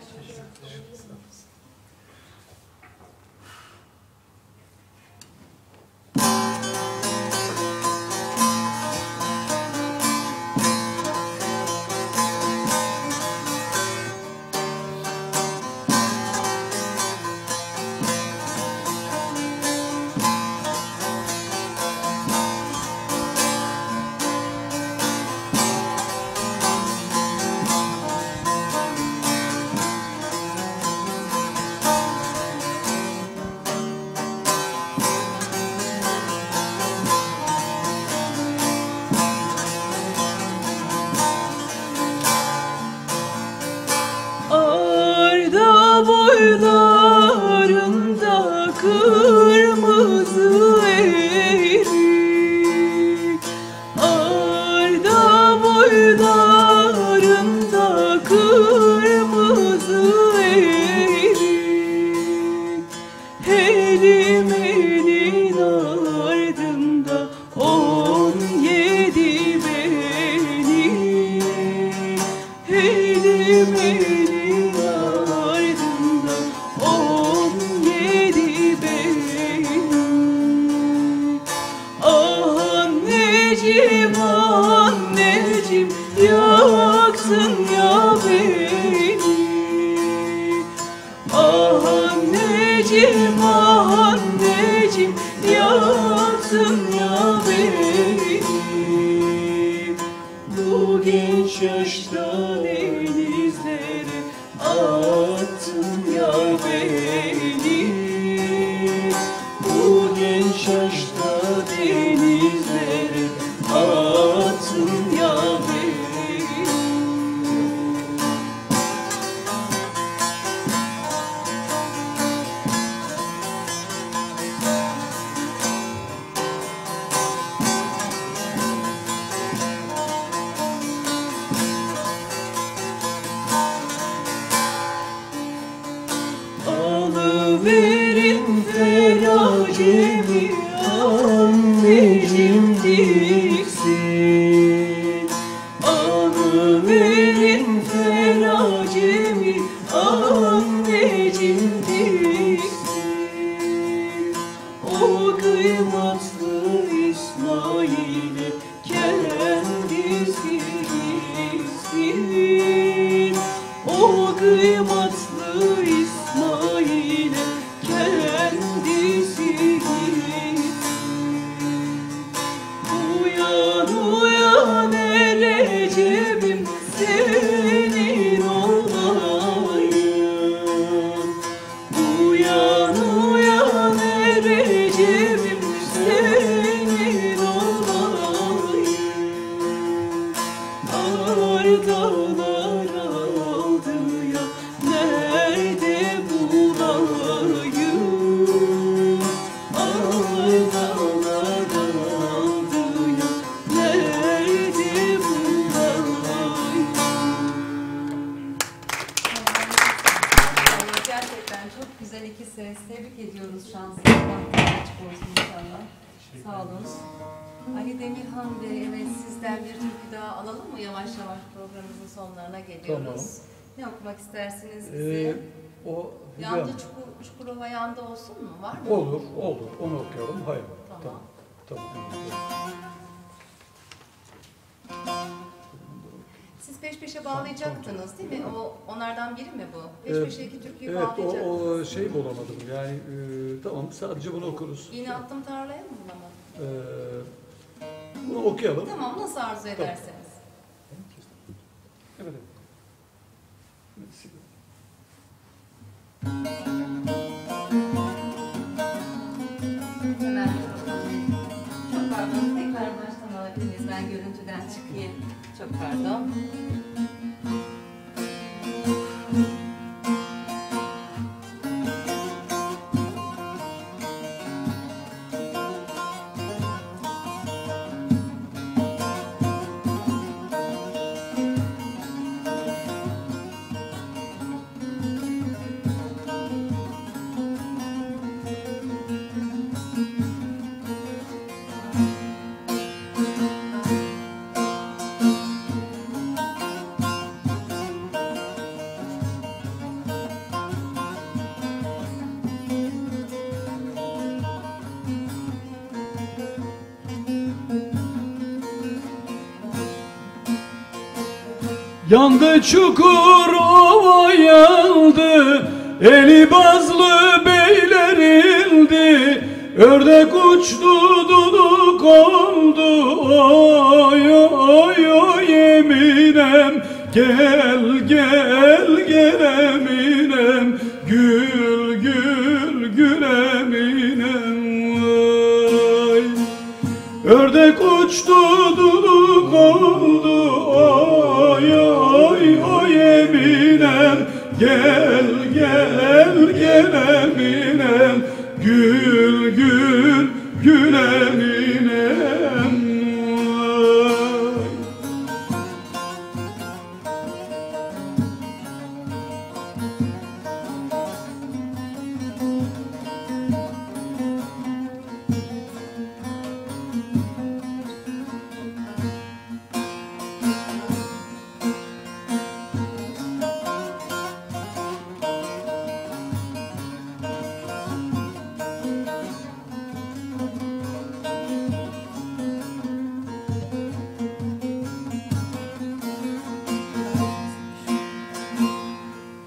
Arda boylarında kırmızı erik, Arda boylarında kırmızı erik, elim elin ardında 17 benim, elim elin ardında 17 benim. Ah anneciğim anneciğim anneciğim yaksın ya beni. Ah anneciğim anneciğim yaksın ya beni. Bu genç yaşta denizlere attın ya beni. Bu genç yaşta denizlere attın ya beni. Alıverin feracemi anneciğim diksin. Alıverin feracemi anneciğim diksin. O kıymetli İsmail'e kendisi gitsin. O kıymetli İsmail'e kendisi gitsin. Uyan uyan Recep'im senin olayım. Uyan uyan Recep'im senin olayım. Ay dağlar aldı ya nerede bulayım? Ay dağlar aldı ya nerede bulayım? Gerçekten çok güzel iki ses. Tebrik ediyoruz şansınız. Bahtınız açık olsun inşallah. Sağ olun. Ali Demirhan Bey, evet sizden bir türkü daha alalım mı? Yavaş yavaş programımızın sonlarına geliyoruz. Tamam. Ne okumak istersiniz bize? O Yandı Çukurova yandı olsun mu? Var mı? olur, olur. Onu okuyalım. Hayır. Tamam. Tamam. Siz peş peşe bağlayacaktınız değil mi? Onlardan biri mi bu? Peş peşe iki türküyü Evet, bağlayacaktınız. o şey bulamadım. Yani tamam, sadece bunu okuruz. Yine attım tarlaya mı bulamadım? Bunu okuyalım. Tamam, nasıl arzu ederseniz. Evet. Hemen çok pardon, tekrar baştan alabilir miyiz? Ben görüntüden çıkayım. Çok pardon. Yandı Çukurova yandı, eli bazlı beyler ildi. Ördek uçtu duduk oldu, oy oy oy Eminem. Gel gel gel Eminem, gül gül gül Eminem. Oy. Ördek uçtu duduk oldu, oy oy oy Eminem. Gel gel gel Eminem, gül gül gül Eminem. Oy.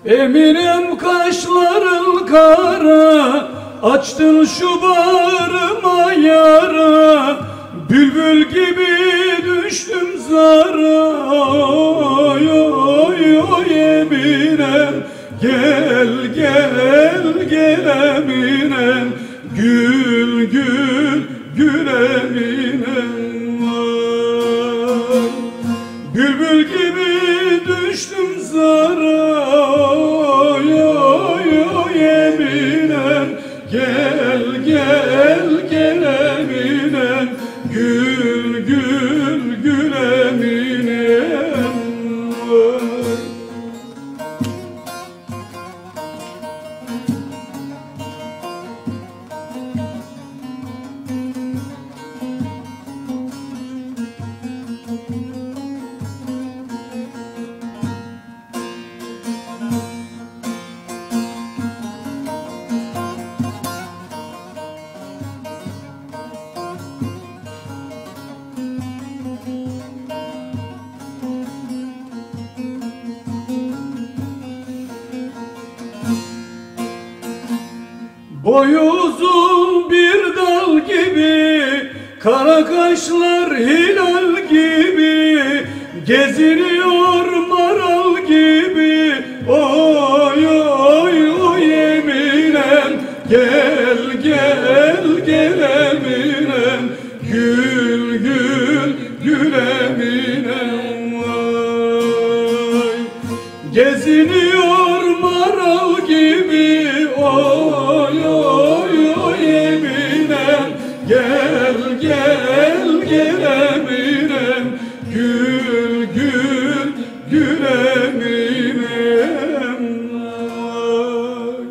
Eminem kaşların kara, açtın şu bağrıma yara. Bülbül gibi düştüm zara. Oy oy oy Eminem, gel gel gel Eminem, gül gül gül Eminem. Vay. Bülbül gibi düştüm zara. Oy oy oy Eminem, gel gel gel Eminem, gül gül gül Eminem. Vay. Boyu uzun bir dal gibi, kara kaşlar hilal gibi, geziniyor maral gibi. Oy oy oy Eminem, gel gel gel Eminem, gül gül gül Eminem. Vay. Geziniyor maral gibi. Oy oy oy Eminem, gel gel gel Eminem, gül gül gül Eminem. Vay.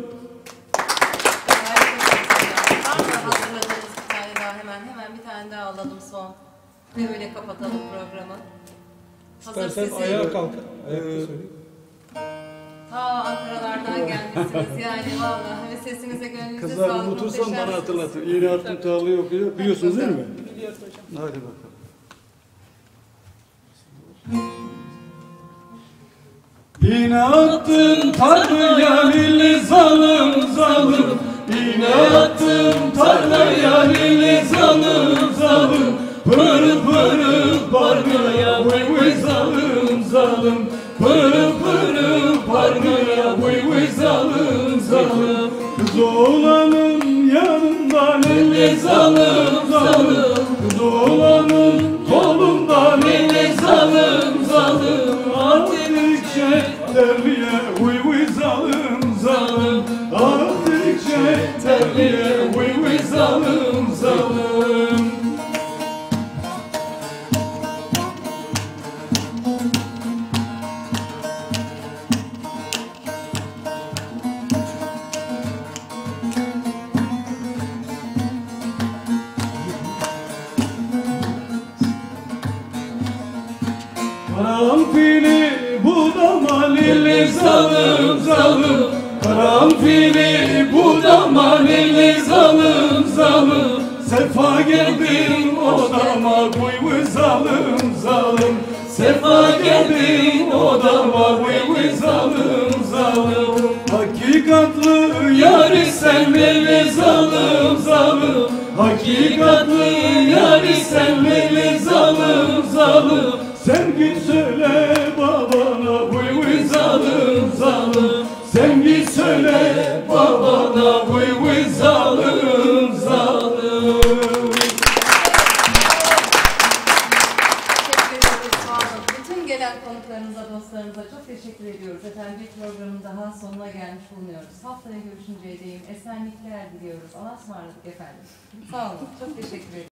Hazırladığımız bir tane daha hemen bir tane daha alalım son. Ve öyle kapatalım programı. Hazır İstersen sesi. ayağa kalk. Ayakta söyleyeyim. Ta Ankara'lardan gelmişsiniz yani vallahi ve sesinize gönlünüze Kızlar sağlık. unutursam bana muhteşemsiniz. hatırlatın. Yeni harf müteallığı okuyor. Biliyorsunuz değil mi? Biliyoruz hocam. Hadi bakalım. İğne attın tarlaya lili zalım zalım, İğne attın tarlaya lili zalım zalım, pırıl pırıl parmaya vıy vıy zalım zalım, pırıl pırıl parmaya vıy vıy zalım zalım. Kız oğlanın yanında lili zalım zalım, kız oğlanın kolunda lili zalım zalım, Attıkça terliye vıy vıy zalım zalım, attıkça terliye vıy vıy zalım zalım. Karanfili budama lili zalım zalım, karanfili budama lili zalım zalım, sefa geldin odama vıy vıy zalım zalım, sefa geldin odama vıy vıy zalım zalım. Hakikatlı yâri sen lili zalım zalım, hakikatlı yâri sen lili zalım zalım. Sen git söyle babana vıy vıy zalım zalım, sen git söyle babana vıy vıy zalım zalım. Teşekkür ederiz. Sağ olun. Bütün gelen konuklarımıza, dostlarımıza çok teşekkür ediyoruz. Efendim bir programın daha sonuna gelmiş bulunuyoruz. Haftaya görüşünceye değin esenlikler diliyoruz. Allah'a ısmarladık efendim. Sağ olun. Çok teşekkür ederim.